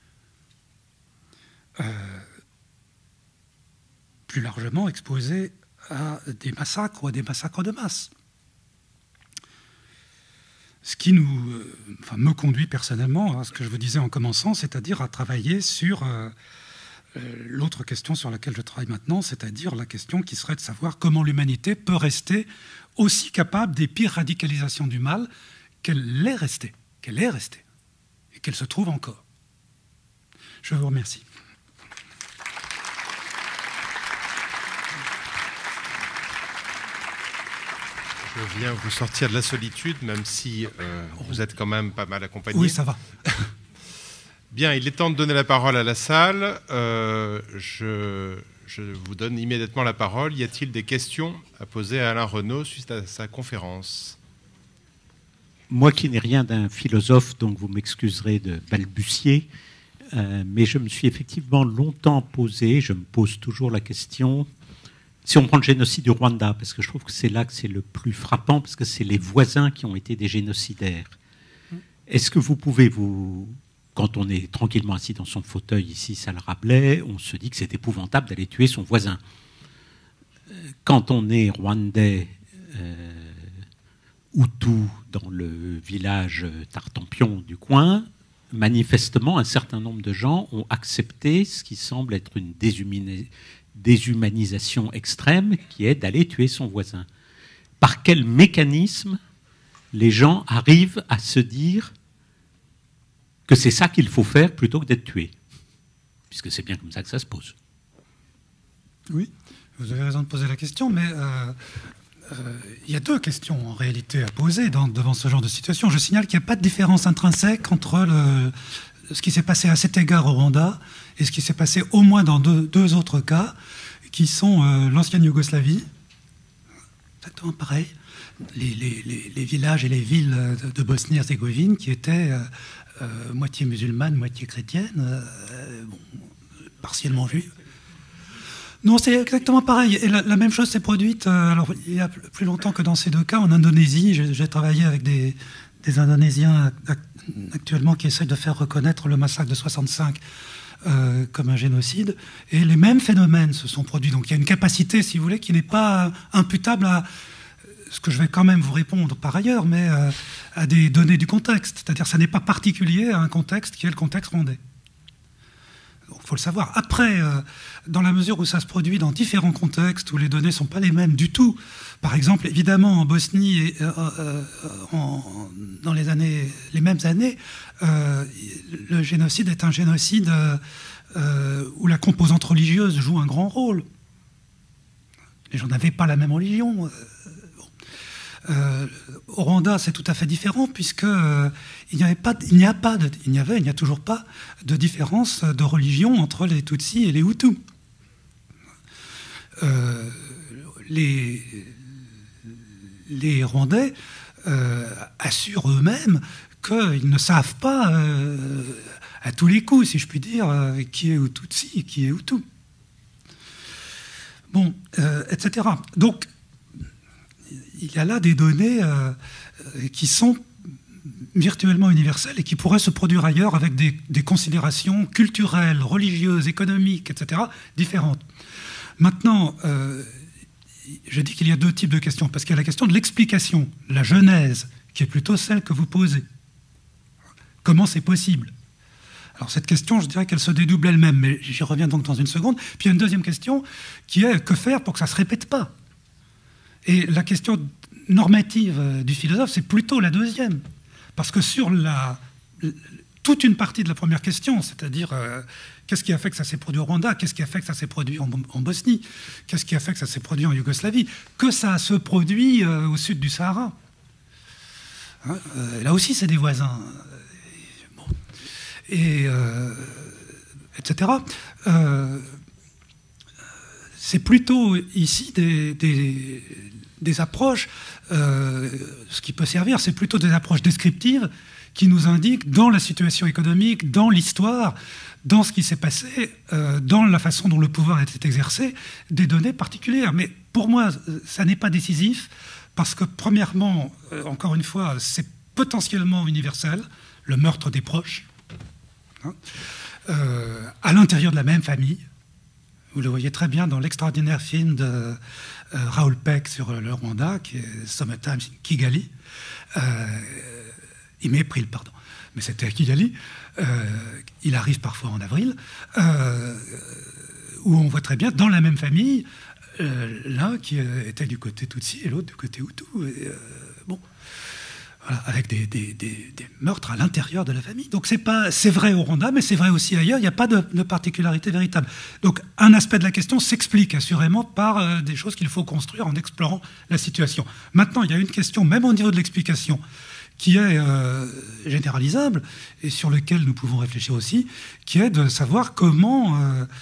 plus largement exposés à des massacres ou à des massacres de masse. Ce qui me conduit personnellement à ce que je vous disais en commençant, c'est-à-dire à travailler sur l'autre question sur laquelle je travaille maintenant, c'est-à-dire la question qui serait de savoir comment l'humanité peut rester aussi capable des pires radicalisations du mal qu'elle est restée, et qu'elle se trouve encore. Je vous remercie. Je viens vous sortir de la solitude, même si vous êtes quand même pas mal accompagné. Oui, ça va. Bien, il est temps de donner la parole à la salle. Je vous donne immédiatement la parole. Y a-t-il des questions à poser à Alain Renaud suite à sa conférence? Moi qui n'ai rien d'un philosophe, donc vous m'excuserez de balbutier, mais je me suis effectivement longtemps posé, je me pose toujours la question, si on prend le génocide du Rwanda, parce que je trouve que c'est là que c'est le plus frappant, parce que c'est les voisins qui ont été des génocidaires. Est-ce que vous pouvez quand on est tranquillement assis dans son fauteuil ici, salle Rabelais, on se dit que c'est épouvantable d'aller tuer son voisin. Quand on est rwandais, Hutu, dans le village Tartampion du coin, manifestement, un certain nombre de gens ont accepté ce qui semble être une déshumanisation extrême, qui est d'aller tuer son voisin. Par quel mécanisme les gens arrivent à se dire que c'est ça qu'il faut faire plutôt que d'être tué? Puisque c'est bien comme ça que ça se pose. Oui, vous avez raison de poser la question, mais il y a deux questions en réalité à poser devant ce genre de situation. Je signale qu'il n'y a pas de différence intrinsèque entre ce qui s'est passé à cet égard au Rwanda et ce qui s'est passé au moins dans deux autres cas, qui sont l'ancienne Yougoslavie, exactement pareil, les villages et les villes de Bosnie-Herzégovine qui étaient moitié musulmanes, moitié chrétiennes, partiellement juives. Non, c'est exactement pareil. Et la même chose s'est produite, alors, il y a plus longtemps que dans ces deux cas, en Indonésie. J'ai travaillé avec des Indonésiens actuellement qui essayent de faire reconnaître le massacre de 65 comme un génocide. Et les mêmes phénomènes se sont produits. Donc il y a une capacité, si vous voulez, qui n'est pas imputable à ce que je vais quand même vous répondre par ailleurs, mais à des données du contexte. C'est-à-dire que ça n'est pas particulier à un contexte qui est le contexte rwandais. Il faut le savoir. Après, dans la mesure où ça se produit dans différents contextes, où les données ne sont pas les mêmes du tout, par exemple, évidemment, en Bosnie, dans les mêmes années, le génocide est un génocide où la composante religieuse joue un grand rôle. Les gens n'avaient pas la même religion. Au Rwanda, c'est tout à fait différent, puisque il n'y a toujours pas de différence de religion entre les Tutsis et les Hutus. Les Rwandais assurent eux-mêmes qu'ils ne savent pas à tous les coups, si je puis dire, qui est Tutsi et qui est Hutu. Bon, etc. Donc, il y a là des données qui sont virtuellement universelles et qui pourraient se produire ailleurs avec des considérations culturelles, religieuses, économiques, etc., différentes. Maintenant, je dis qu'il y a deux types de questions, parce qu'il y a la question de l'explication, la genèse, qui est plutôt celle que vous posez. Comment c'est possible? Alors cette question, je dirais qu'elle se dédouble elle-même, mais j'y reviens donc dans une seconde. Puis il y a une deuxième question, qui est que faire pour que ça ne se répète pas? Et la question normative du philosophe, c'est plutôt la deuxième. Parce que sur toute une partie de la première question, c'est-à-dire qu'est-ce qui a fait que ça s'est produit au Rwanda, qu'est-ce qui a fait que ça s'est produit en Bosnie, qu'est-ce qui a fait que ça s'est produit en Yougoslavie, que ça se produit au sud du Sahara. Hein, là aussi, c'est des voisins. Bon. Et, etc. C'est plutôt ici des approches, ce qui peut servir, c'est plutôt des approches descriptives qui nous indiquent dans la situation économique, dans l'histoire, dans ce qui s'est passé, dans la façon dont le pouvoir a été exercé, des données particulières. Mais pour moi, ça n'est pas décisif, parce que premièrement, encore une fois, c'est potentiellement universel, le meurtre des proches, hein, à l'intérieur de la même famille. Vous le voyez très bien dans l'extraordinaire film de Raoul Peck sur le Rwanda, qui est Summertime in Kigali. Il m'éprile, pardon, mais c'était à Kigali. Il arrive parfois en avril, où on voit très bien, dans la même famille, l'un qui était du côté Tutsi et l'autre du côté Hutu. Bon. Voilà, avec des meurtres à l'intérieur de la famille. Donc c'est vrai au Rwanda, mais c'est vrai aussi ailleurs. Il n'y a pas de particularité véritable. Donc un aspect de la question s'explique assurément par des choses qu'il faut construire en explorant la situation. Maintenant, il y a une question, même au niveau de l'explication, qui est généralisable et sur lequel nous pouvons réfléchir aussi, qui est de savoir comment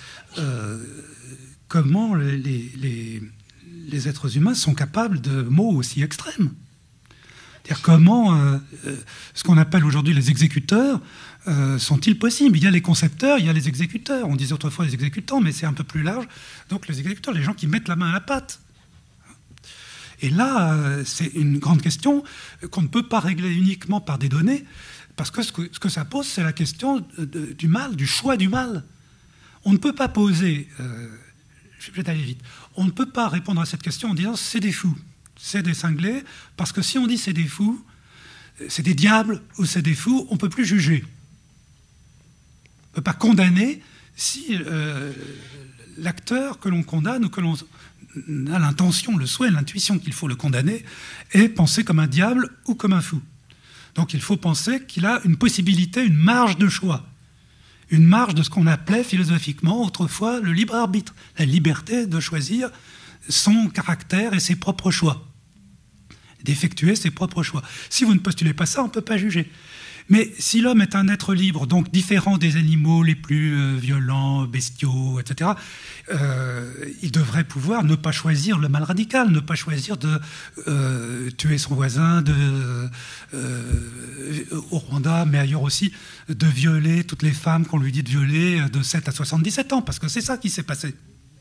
les êtres humains sont capables de mots aussi extrêmes. C'est-à-dire comment ce qu'on appelle aujourd'hui les exécuteurs sont-ils possibles? Il y a les concepteurs, il y a les exécuteurs. On disait autrefois les exécutants, mais c'est un peu plus large. Donc les exécuteurs, les gens qui mettent la main à la pâte. Et là, c'est une grande question qu'on ne peut pas régler uniquement par des données, parce que ce que ça pose, c'est la question du mal, du choix du mal. On ne peut pas poser... je vais aller vite. On ne peut pas répondre à cette question en disant c'est des fous, c'est des cinglés, parce que si on dit c'est des fous, c'est des diables ou c'est des fous, on ne peut plus juger. On ne peut pas condamner si l'acteur que l'on condamne ou que l'on a l'intention, le souhait, l'intuition qu'il faut le condamner est pensé comme un diable ou comme un fou. Donc il faut penser qu'il a une possibilité, une marge de choix. Une marge de ce qu'on appelait philosophiquement autrefois le libre arbitre, la liberté de choisir son caractère et ses propres choix, d'effectuer ses propres choix. Si vous ne postulez pas ça, on ne peut pas juger. Mais si l'homme est un être libre, donc différent des animaux les plus violents, bestiaux, etc., il devrait pouvoir ne pas choisir le mal radical, ne pas choisir de tuer son voisin, au Rwanda, mais ailleurs aussi, de violer toutes les femmes qu'on lui dit de violer de 7 à 77 ans, parce que c'est ça qui s'est passé.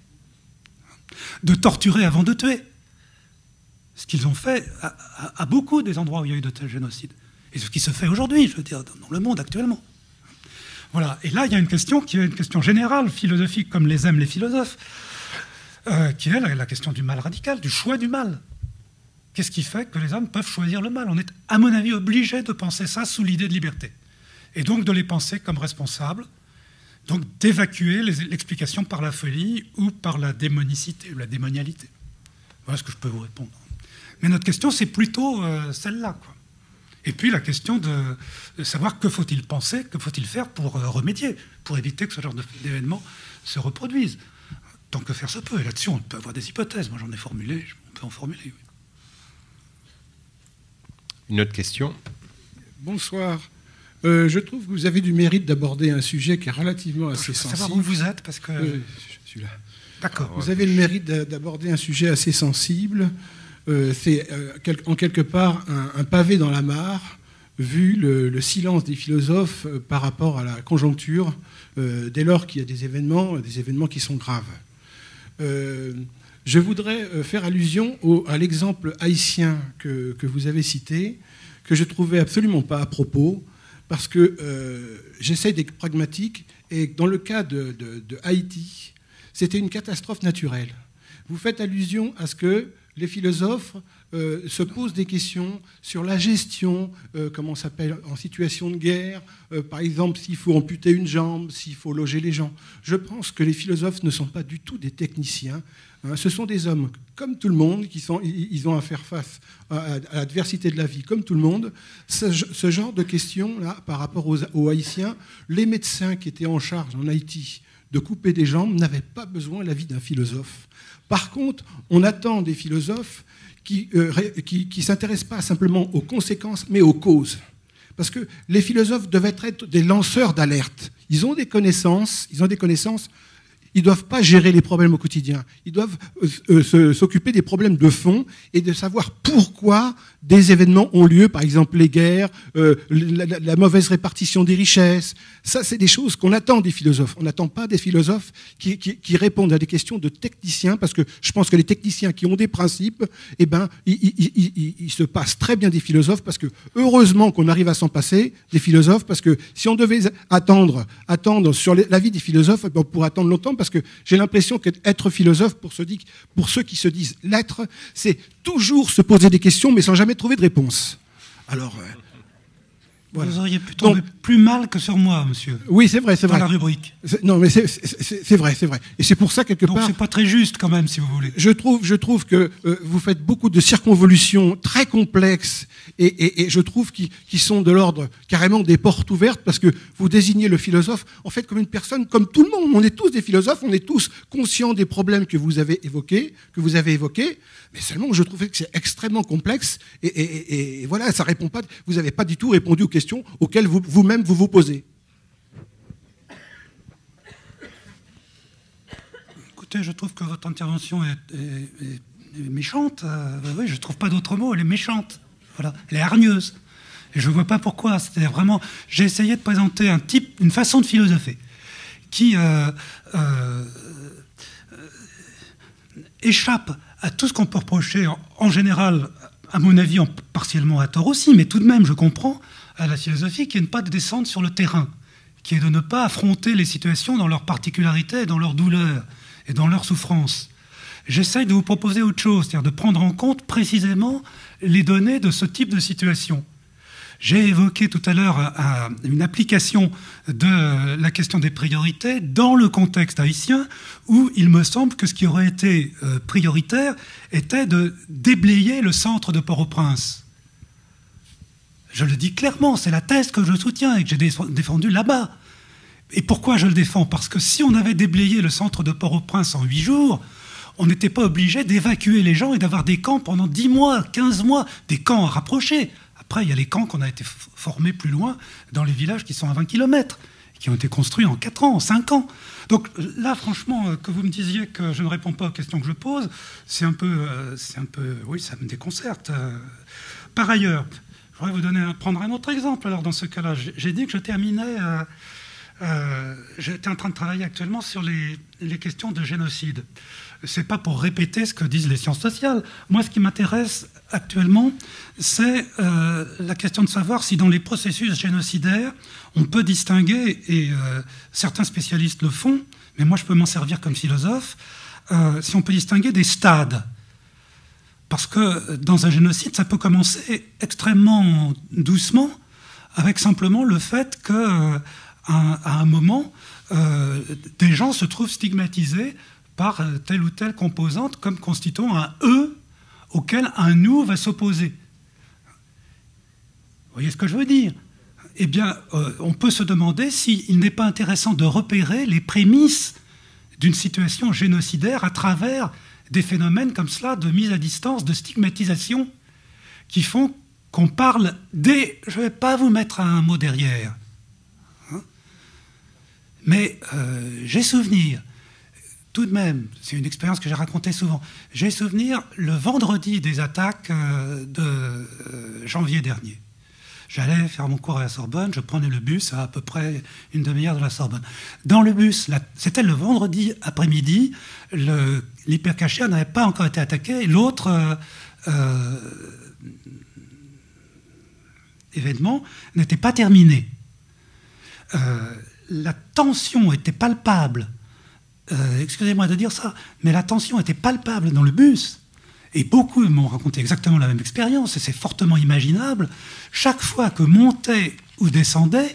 De torturer avant de tuer. Ce qu'ils ont fait à beaucoup des endroits où il y a eu de tels génocides. Et ce qui se fait aujourd'hui, je veux dire, dans le monde actuellement. Voilà. Et là, il y a une question qui est une question générale, philosophique, comme les aiment les philosophes, qui est la question du mal radical, du choix du mal. Qu'est-ce qui fait que les hommes peuvent choisir le mal? On est, à mon avis, obligé de penser ça sous l'idée de liberté. Et donc de les penser comme responsables, donc d'évacuer l'explication par la folie ou par la démonicité ou la démonialité. Voilà ce que je peux vous répondre. Mais notre question, c'est plutôt celle-là, quoi. Et puis la question de savoir que faut-il penser, que faut-il faire pour remédier, pour éviter que ce genre d'événements se reproduisent. Tant que faire se peut. Et là-dessus, on peut avoir des hypothèses. Moi, j'en ai formulé, on peut en formuler. Oui. Une autre question? Bonsoir. Je trouve que vous avez du mérite d'aborder un sujet qui est relativement assez sensible. Savoir où vous êtes, parce que... je suis là. D'accord. Vous avez le mérite d'aborder un sujet assez sensible. C'est en quelque part un pavé dans la mare, vu le silence des philosophes par rapport à la conjoncture, dès lors qu'il y a des événements qui sont graves. Je voudrais faire allusion à l'exemple haïtien que vous avez cité, que je trouvais absolument pas à propos, parce que j'essaie d'être pragmatique, et dans le cas de Haïti, c'était une catastrophe naturelle. Vous faites allusion à ce que les philosophes se posent des questions sur la gestion, comment ça s'appelle, en situation de guerre, par exemple s'il faut amputer une jambe, s'il faut loger les gens. Je pense que les philosophes ne sont pas du tout des techniciens. Hein. Ce sont des hommes comme tout le monde, ils ont à faire face à l'adversité de la vie comme tout le monde. Ce genre de questions-là, par rapport aux Haïtiens, les médecins qui étaient en charge en Haïti de couper des jambes n'avaient pas besoin de l'avis d'un philosophe. Par contre, on attend des philosophes qui ne s'intéressent pas simplement aux conséquences, mais aux causes. Parce que les philosophes devaient être des lanceurs d'alerte. Ils ont des connaissances, ils ne doivent pas gérer les problèmes au quotidien. Ils doivent s'occuper des problèmes de fond et de savoir pourquoi des événements ont lieu, par exemple les guerres, la mauvaise répartition des richesses. Ça, c'est des choses qu'on attend des philosophes. On n'attend pas des philosophes qui répondent à des questions de techniciens, parce que je pense que les techniciens qui ont des principes, eh ben, ils se passent très bien des philosophes, parce que heureusement qu'on arrive à s'en passer des philosophes, parce que si on devait attendre sur l'avis des philosophes, on pourrait attendre longtemps, parce que j'ai l'impression qu'être philosophe, pour ceux qui se disent l'être, c'est toujours se poser des questions, mais sans jamais trouver de réponse. Alors, Voilà. Vous auriez pu tomber plus mal que sur moi, monsieur. Oui, c'est vrai, c'est vrai. Dans la rubrique. Non, mais c'est vrai, c'est vrai. Et c'est pour ça, quelque part... Donc c'est pas très juste, quand même, si vous voulez. Je trouve que vous faites beaucoup de circonvolutions très complexes et je trouve qui sont de l'ordre carrément des portes ouvertes, parce que vous désignez le philosophe, en fait, comme une personne, comme tout le monde. On est tous des philosophes, on est tous conscients des problèmes que vous avez évoqués, mais seulement, je trouvais que c'est extrêmement complexe et voilà, ça répond pas... Vous n'avez pas du tout répondu aux questions auxquelles vous-même vous posez. Écoutez, je trouve que votre intervention est méchante. Oui, je ne trouve pas d'autre mot, elle est méchante. Voilà, elle est hargneuse. Et je ne vois pas pourquoi. C'est-à-dire vraiment, j'ai essayé de présenter une façon de philosopher qui échappe à tout ce qu'on peut reprocher, en général, à mon avis, partiellement à tort aussi, mais tout de même, je comprends, à la philosophie, qui est de ne pas descendre sur le terrain, qui est de ne pas affronter les situations dans leurs particularités, dans leurs douleurs et dans leurs souffrances. J'essaye de vous proposer autre chose, c'est-à-dire de prendre en compte précisément les données de ce type de situation. J'ai évoqué tout à l'heure une application de la question des priorités dans le contexte haïtien, où il me semble que ce qui aurait été prioritaire était de déblayer le centre de Port-au-Prince. Je le dis clairement, c'est la thèse que je soutiens et que j'ai défendue là-bas. Et pourquoi je le défends? Parce que si on avait déblayé le centre de Port-au-Prince en 8 jours, on n'était pas obligé d'évacuer les gens et d'avoir des camps pendant 10 mois, 15 mois, des camps rapprochés. Après, il y a les camps qu'on a été formés plus loin, dans les villages qui sont à 20 km, qui ont été construits en 4 ans, en 5 ans. Donc là, franchement, que vous me disiez que je ne réponds pas aux questions que je pose, c'est un peu... oui, ça me déconcerte. Par ailleurs, je voudrais prendre un autre exemple. Alors, dans ce cas-là, j'ai dit que je terminais... j'étais en train de travailler actuellement sur les questions de génocide. C'est pas pour répéter ce que disent les sciences sociales. Moi, ce qui m'intéresse actuellement, c'est la question de savoir si dans les processus génocidaires, on peut distinguer, et certains spécialistes le font, mais moi je peux m'en servir comme philosophe, si on peut distinguer des stades. Parce que dans un génocide, ça peut commencer extrêmement doucement, avec simplement le fait qu'à un moment, des gens se trouvent stigmatisés par telle ou telle composante comme constituant un « eux » auquel un « nous » va s'opposer. Vous voyez ce que je veux dire? Eh bien, on peut se demander s'il n'est pas intéressant de repérer les prémices d'une situation génocidaire à travers des phénomènes comme cela de mise à distance, de stigmatisation, qui font qu'on parle des... Je ne vais pas vous mettre un mot derrière, hein, mais j'ai souvenir... Tout de même, c'est une expérience que j'ai racontée souvent. J'ai souvenir le vendredi des attaques de janvier dernier. J'allais faire mon cours à la Sorbonne, je prenais le bus à peu près une demi-heure de la Sorbonne. Dans le bus, c'était le vendredi après-midi, l'hypercacher n'avait pas encore été attaqué, l'autre événement n'était pas terminé. La tension était palpable. Excusez-moi de dire ça, mais la tension était palpable dans le bus. Et beaucoup m'ont raconté exactement la même expérience, et c'est fortement imaginable. Chaque fois que montait ou descendait,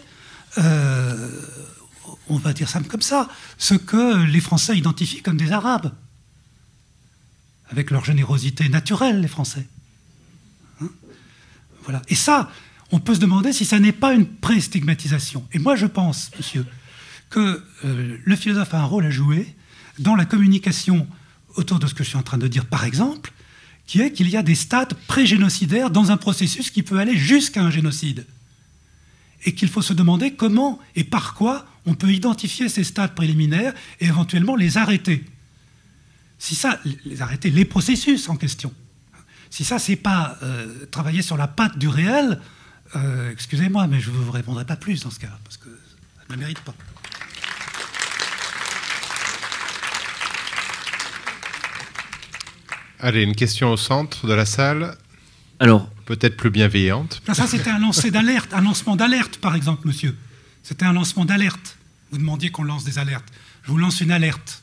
on va dire ça comme ça, ce que les Français identifient comme des Arabes. Avec leur générosité naturelle, les Français. Hein, voilà. Et ça, on peut se demander si ça n'est pas une pré-stigmatisation. Et moi, je pense, monsieur, que le philosophe a un rôle à jouer dans la communication autour de ce que je suis en train de dire, par exemple, qui est qu'il y a des stades pré-génocidaires dans un processus qui peut aller jusqu'à un génocide. Et qu'il faut se demander comment et par quoi on peut identifier ces stades préliminaires et éventuellement les arrêter. Si ça, les arrêter les processus en question. Si ça, c'est pas travailler sur la patte du réel, excusez-moi, mais je ne vous répondrai pas plus dans ce cas-là, parce que ça ne mérite pas. Allez, une question au centre de la salle. Alors, peut-être plus bienveillante. Ça, c'était un lancement d'alerte, par exemple, monsieur. C'était un lancement d'alerte. Vous demandiez qu'on lance des alertes. Je vous lance une alerte.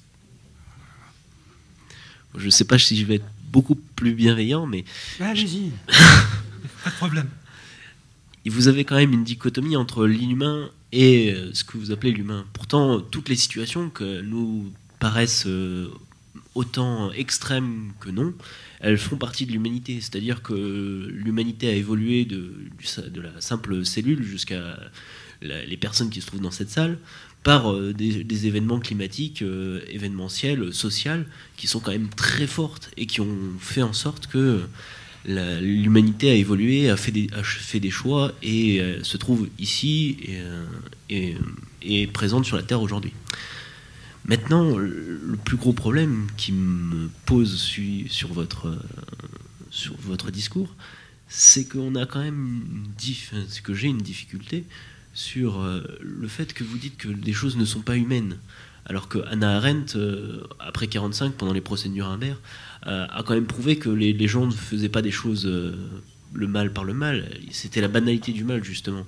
Je ne sais pas si je vais être beaucoup plus bienveillant, mais... Allez-y. Pas de problème. vous avez quand même une dichotomie entre l'inhumain et ce que vous appelez l'humain. Pourtant, toutes les situations que nous paraissent autant extrêmes que non, elles font partie de l'humanité. C'est-à-dire que l'humanité a évolué de la simple cellule jusqu'à les personnes qui se trouvent dans cette salle par des événements climatiques, événementiels, sociaux, qui sont quand même très fortes et qui ont fait en sorte que l'humanité a évolué, a fait des choix et se trouve ici et est présente sur la Terre aujourd'hui. Maintenant, le plus gros problème qui me pose sur votre discours, c'est qu'on a quand même c'est que j'ai une difficulté sur le fait que vous dites que des choses ne sont pas humaines, alors que Hannah Arendt, après 1945, pendant les procès de Nuremberg, a quand même prouvé que les gens ne faisaient pas des choses le mal par le mal, c'était la banalité du mal, justement.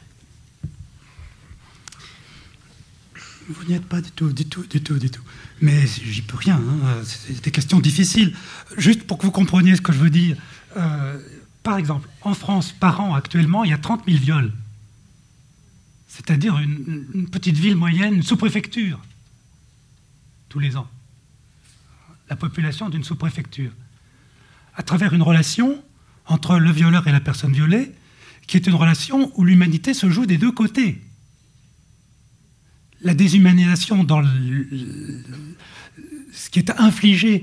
Vous n'y êtes pas du tout. Mais j'y peux rien, hein. C'est des questions difficiles. Juste pour que vous compreniez ce que je veux dire. Par exemple, en France, par an, actuellement, il y a 30 000 viols. C'est-à-dire une petite ville moyenne, une sous-préfecture, tous les ans. La population d'une sous-préfecture. À travers une relation entre le violeur et la personne violée, qui est une relation où l'humanité se joue des deux côtés. La déshumanisation dans ce qui est infligé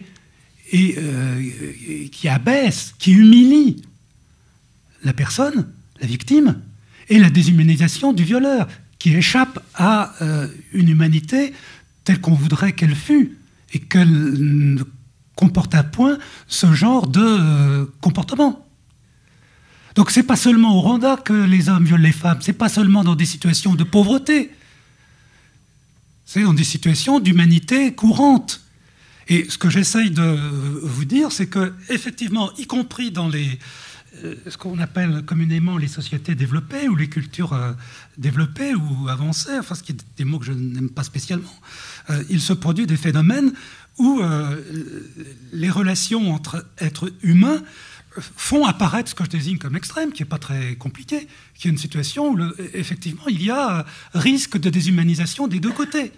et qui abaisse, qui humilie la personne, la victime, et la déshumanisation du violeur, qui échappe à une humanité telle qu'on voudrait qu'elle fût, et qu'elle ne comporte à point ce genre de comportement. Donc c'est pas seulement au Rwanda que les hommes violent les femmes, c'est pas seulement dans des situations de pauvreté, c'est dans des situations d'humanité courante. Et ce que j'essaye de vous dire, c'est que, effectivement, y compris dans ce qu'on appelle communément les sociétés développées ou les cultures développées ou avancées, enfin, ce qui est des mots que je n'aime pas spécialement, il se produit des phénomènes où les relations entre êtres humains font apparaître ce que je désigne comme extrême, qui n'est pas très compliqué, qui est une situation où, effectivement, il y a risque de déshumanisation des deux côtés.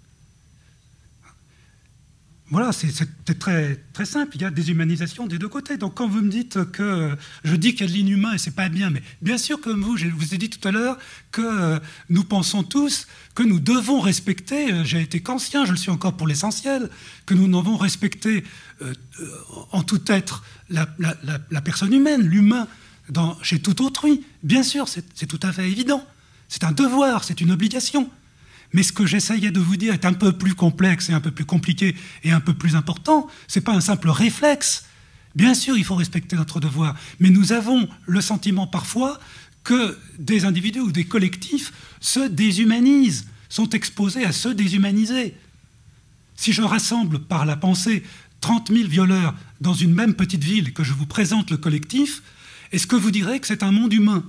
Voilà, c'est très, très simple, il y a déshumanisation des deux côtés. Donc quand vous me dites que je dis qu'il y a de l'inhumain et c'est pas bien, mais bien sûr comme vous, je vous ai dit tout à l'heure que nous pensons tous que nous devons respecter, j'ai été kantien, je le suis encore pour l'essentiel, que nous devons respecter en tout être la personne humaine, l'humain, chez tout autrui. Bien sûr, c'est tout à fait évident. C'est un devoir, c'est une obligation. Mais ce que j'essayais de vous dire est un peu plus complexe et un peu plus compliqué et un peu plus important. Ce n'est pas un simple réflexe. Bien sûr, il faut respecter notre devoir. Mais nous avons le sentiment parfois que des individus ou des collectifs se déshumanisent, sont exposés à se déshumaniser. Si je rassemble par la pensée 30 000 violeurs dans une même petite ville et que je vous présente le collectif, est-ce que vous direz que c'est un monde humain?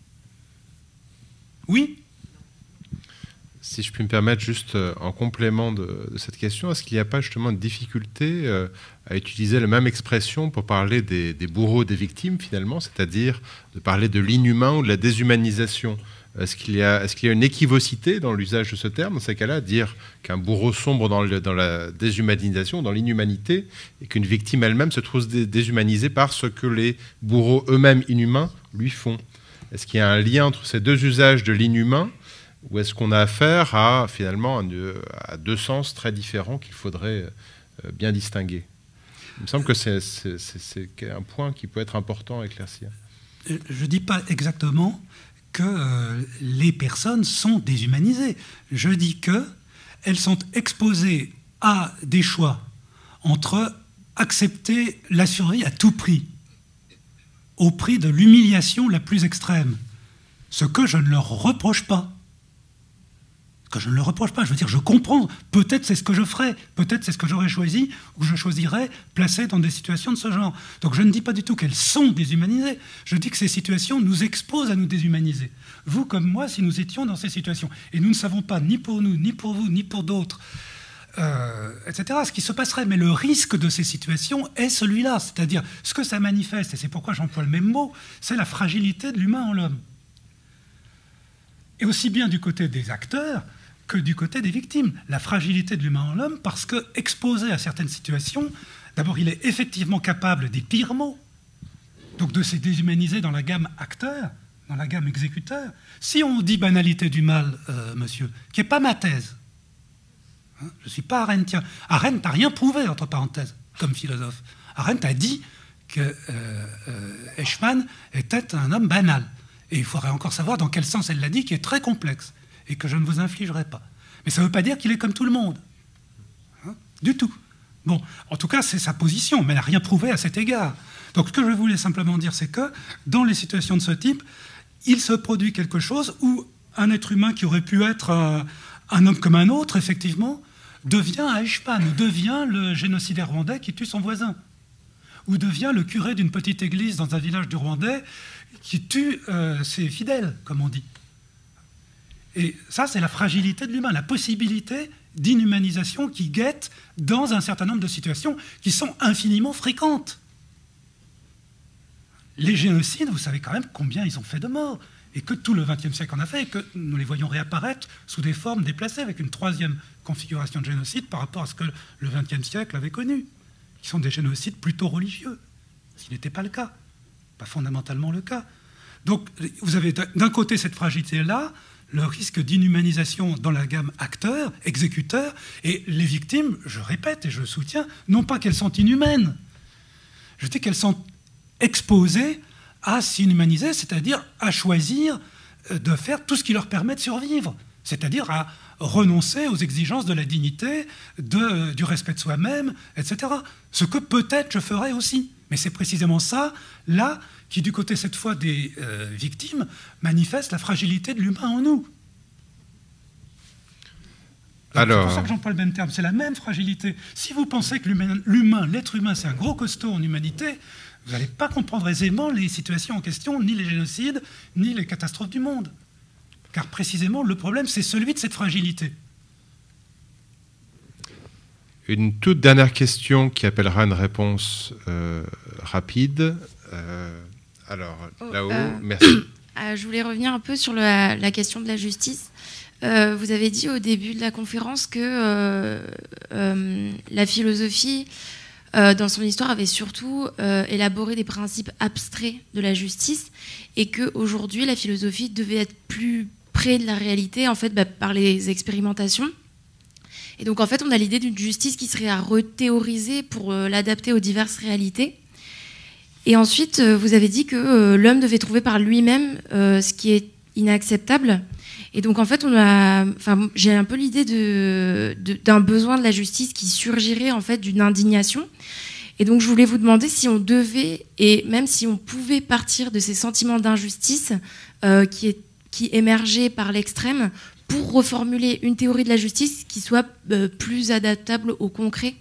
Oui? Si je puis me permettre, juste en complément de cette question, est-ce qu'il n'y a pas justement une difficulté à utiliser la même expression pour parler des bourreaux, des victimes, finalement, c'est-à-dire de parler de l'inhumain ou de la déshumanisation? Est-ce qu'il y a une équivocité dans l'usage de ce terme, dans ces cas-là, dire qu'un bourreau sombre dans la déshumanisation, dans l'inhumanité, et qu'une victime elle-même se trouve déshumanisée par ce que les bourreaux eux-mêmes inhumains lui font? Est-ce qu'il y a un lien entre ces deux usages de l'inhumain, ou est-ce qu'on a affaire à, finalement, à deux sens très différents qu'il faudrait bien distinguer? Il me semble que c'est un point qui peut être important à éclaircir. Je ne dis pas exactement que les personnes sont déshumanisées. Je dis qu'elles sont exposées à des choix entre accepter la survie à tout prix, au prix de l'humiliation la plus extrême, ce que je ne leur reproche pas. Que je ne le reproche pas, je veux dire, je comprends, peut-être c'est ce que je ferais, peut-être c'est ce que j'aurais choisi, ou je choisirais placé dans des situations de ce genre. Donc je ne dis pas du tout qu'elles sont déshumanisées, je dis que ces situations nous exposent à nous déshumaniser. Vous comme moi, si nous étions dans ces situations, et nous ne savons pas, ni pour nous, ni pour vous, ni pour d'autres, etc., ce qui se passerait, mais le risque de ces situations est celui-là, c'est-à-dire ce que ça manifeste, et c'est pourquoi j'emploie le même mot, c'est la fragilité de l'humain en l'homme. Et aussi bien du côté des acteurs que du côté des victimes. La fragilité de l'humain en l'homme, parce que exposé à certaines situations, d'abord, il est effectivement capable des pires maux, donc de se déshumaniser dans la gamme acteur, dans la gamme exécuteur. Si on dit banalité du mal, monsieur, qui n'est pas ma thèse, hein, je ne suis pas arendtien. Arendt n'a rien prouvé, entre parenthèses, comme philosophe. Arendt a dit que Eichmann était un homme banal. Et il faudrait encore savoir dans quel sens elle l'a dit, qui est très complexe, et que je ne vous infligerai pas. Mais ça ne veut pas dire qu'il est comme tout le monde. Hein, du tout. Bon, en tout cas, c'est sa position, mais elle n'a rien prouvé à cet égard. Donc ce que je voulais simplement dire, c'est que dans les situations de ce type, il se produit quelque chose où un être humain qui aurait pu être un homme comme un autre, effectivement, devient Eichmann, ou devient le génocidaire rwandais qui tue son voisin, ou devient le curé d'une petite église dans un village du Rwandais qui tue ses fidèles, comme on dit. Et ça, c'est la fragilité de l'humain, la possibilité d'inhumanisation qui guette dans un certain nombre de situations qui sont infiniment fréquentes. Les génocides, vous savez quand même combien ils ont fait de morts, et que tout le XXe siècle en a fait, et que nous les voyons réapparaître sous des formes déplacées, avec une troisième configuration de génocide par rapport à ce que le XXe siècle avait connu, qui sont des génocides plutôt religieux, ce qui n'était pas le cas, pas fondamentalement le cas. Donc vous avez d'un côté cette fragilité-là, le risque d'inhumanisation dans la gamme acteur, exécuteur, et les victimes, je répète et je soutiens, non pas qu'elles sont inhumaines, je dis qu'elles sont exposées à s'inhumaniser, c'est-à-dire à choisir de faire tout ce qui leur permet de survivre, c'est-à-dire à renoncer aux exigences de la dignité, du respect de soi-même, etc. Ce que peut-être je ferais aussi. Mais c'est précisément ça, là, qui, du côté, cette fois, des victimes, manifeste la fragilité de l'humain en nous. Alors, c'est pour ça que j'emploie le même terme, c'est la même fragilité. Si vous pensez que l'humain, l'être humain, c'est un gros costaud en humanité, vous n'allez pas comprendre aisément les situations en question, ni les génocides, ni les catastrophes du monde. Car précisément, le problème, c'est celui de cette fragilité. Une toute dernière question qui appellera une réponse rapide. Là-haut, merci. Je voulais revenir un peu sur la question de la justice. Vous avez dit au début de la conférence que la philosophie, dans son histoire, avait surtout élaboré des principes abstraits de la justice, et qu'aujourd'hui, la philosophie devait être plus près de la réalité, en fait, par les expérimentations. Et donc, en fait, on a l'idée d'une justice qui serait à rethéoriser pour l'adapter aux diverses réalités. Et ensuite, vous avez dit que l'homme devait trouver par lui-même ce qui est inacceptable. Et donc, en fait, j'ai un peu l'idée d'un besoin de la justice qui surgirait, en fait, d'une indignation. Et donc, je voulais vous demander si on devait, et même si on pouvait partir de ces sentiments d'injustice qui émergeaient par l'extrême, pour reformuler une théorie de la justice qui soit plus adaptable au concret.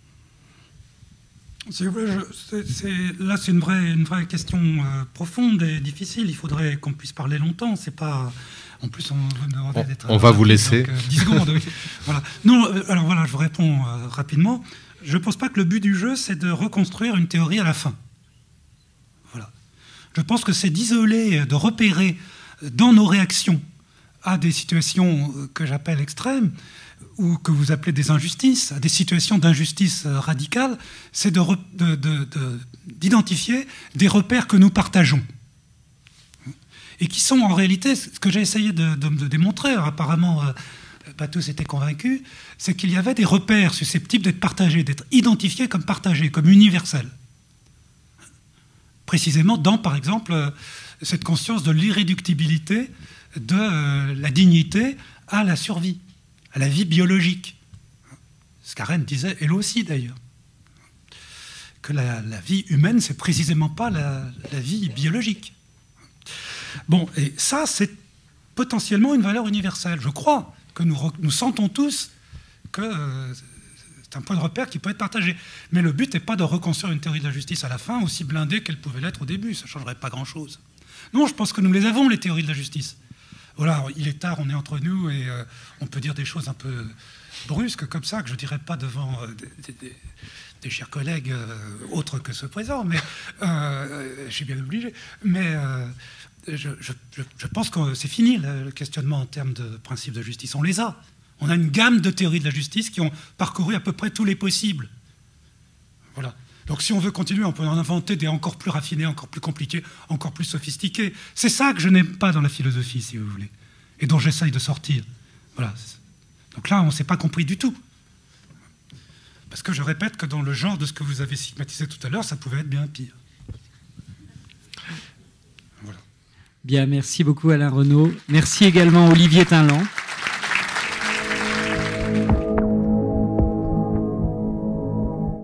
Là, c'est une vraie question profonde et difficile. Il faudrait qu'on puisse parler longtemps. C'est pas. En plus, on va me demander d'être. On va vous laisser. Donc, 10 secondes. Oui. Voilà. Non, alors voilà, je vous réponds rapidement. Je ne pense pas que le but du jeu, c'est de reconstruire une théorie à la fin. Voilà. Je pense que c'est d'isoler, de repérer dans nos réactions à des situations que j'appelle extrêmes, ou que vous appelez des injustices, à des situations d'injustice radicale, c'est d'identifier des repères que nous partageons. Et qui sont en réalité, ce que j'ai essayé de démontrer, apparemment pas tous étaient convaincus, c'est qu'il y avait des repères susceptibles d'être partagés, d'être identifiés comme partagés, comme universels. Précisément dans, par exemple, cette conscience de l'irréductibilité de la dignité à la survie, à la vie biologique. Ce qu'Arendt disait, elle aussi d'ailleurs, que la vie humaine, c'est précisément pas la vie biologique. Bon, et ça, c'est potentiellement une valeur universelle. Je crois que nous sentons tous que c'est un point de repère qui peut être partagé. Mais le but n'est pas de reconstruire une théorie de la justice à la fin, aussi blindée qu'elle pouvait l'être au début. Ça ne changerait pas grand-chose. Non, je pense que nous les avons, les théories de la justice. voilà, il est tard, on est entre nous et on peut dire des choses un peu brusques comme ça, que je ne dirais pas devant des chers collègues autres que ceux présents, mais je suis bien obligé. Mais je pense que c'est fini le questionnement en termes de principes de justice. On les a. On a une gamme de théories de la justice qui ont parcouru à peu près tous les possibles. Voilà. Donc si on veut continuer, on peut en inventer des encore plus raffinés, encore plus compliqués, encore plus sophistiqués. C'est ça que je n'aime pas dans la philosophie, si vous voulez, et dont j'essaye de sortir. Voilà. Donc là, on ne s'est pas compris du tout. Parce que je répète que dans le genre de ce que vous avez stigmatisé tout à l'heure, ça pouvait être bien pire. Voilà. Bien, merci beaucoup Alain Renaud. Merci également Olivier Tinland.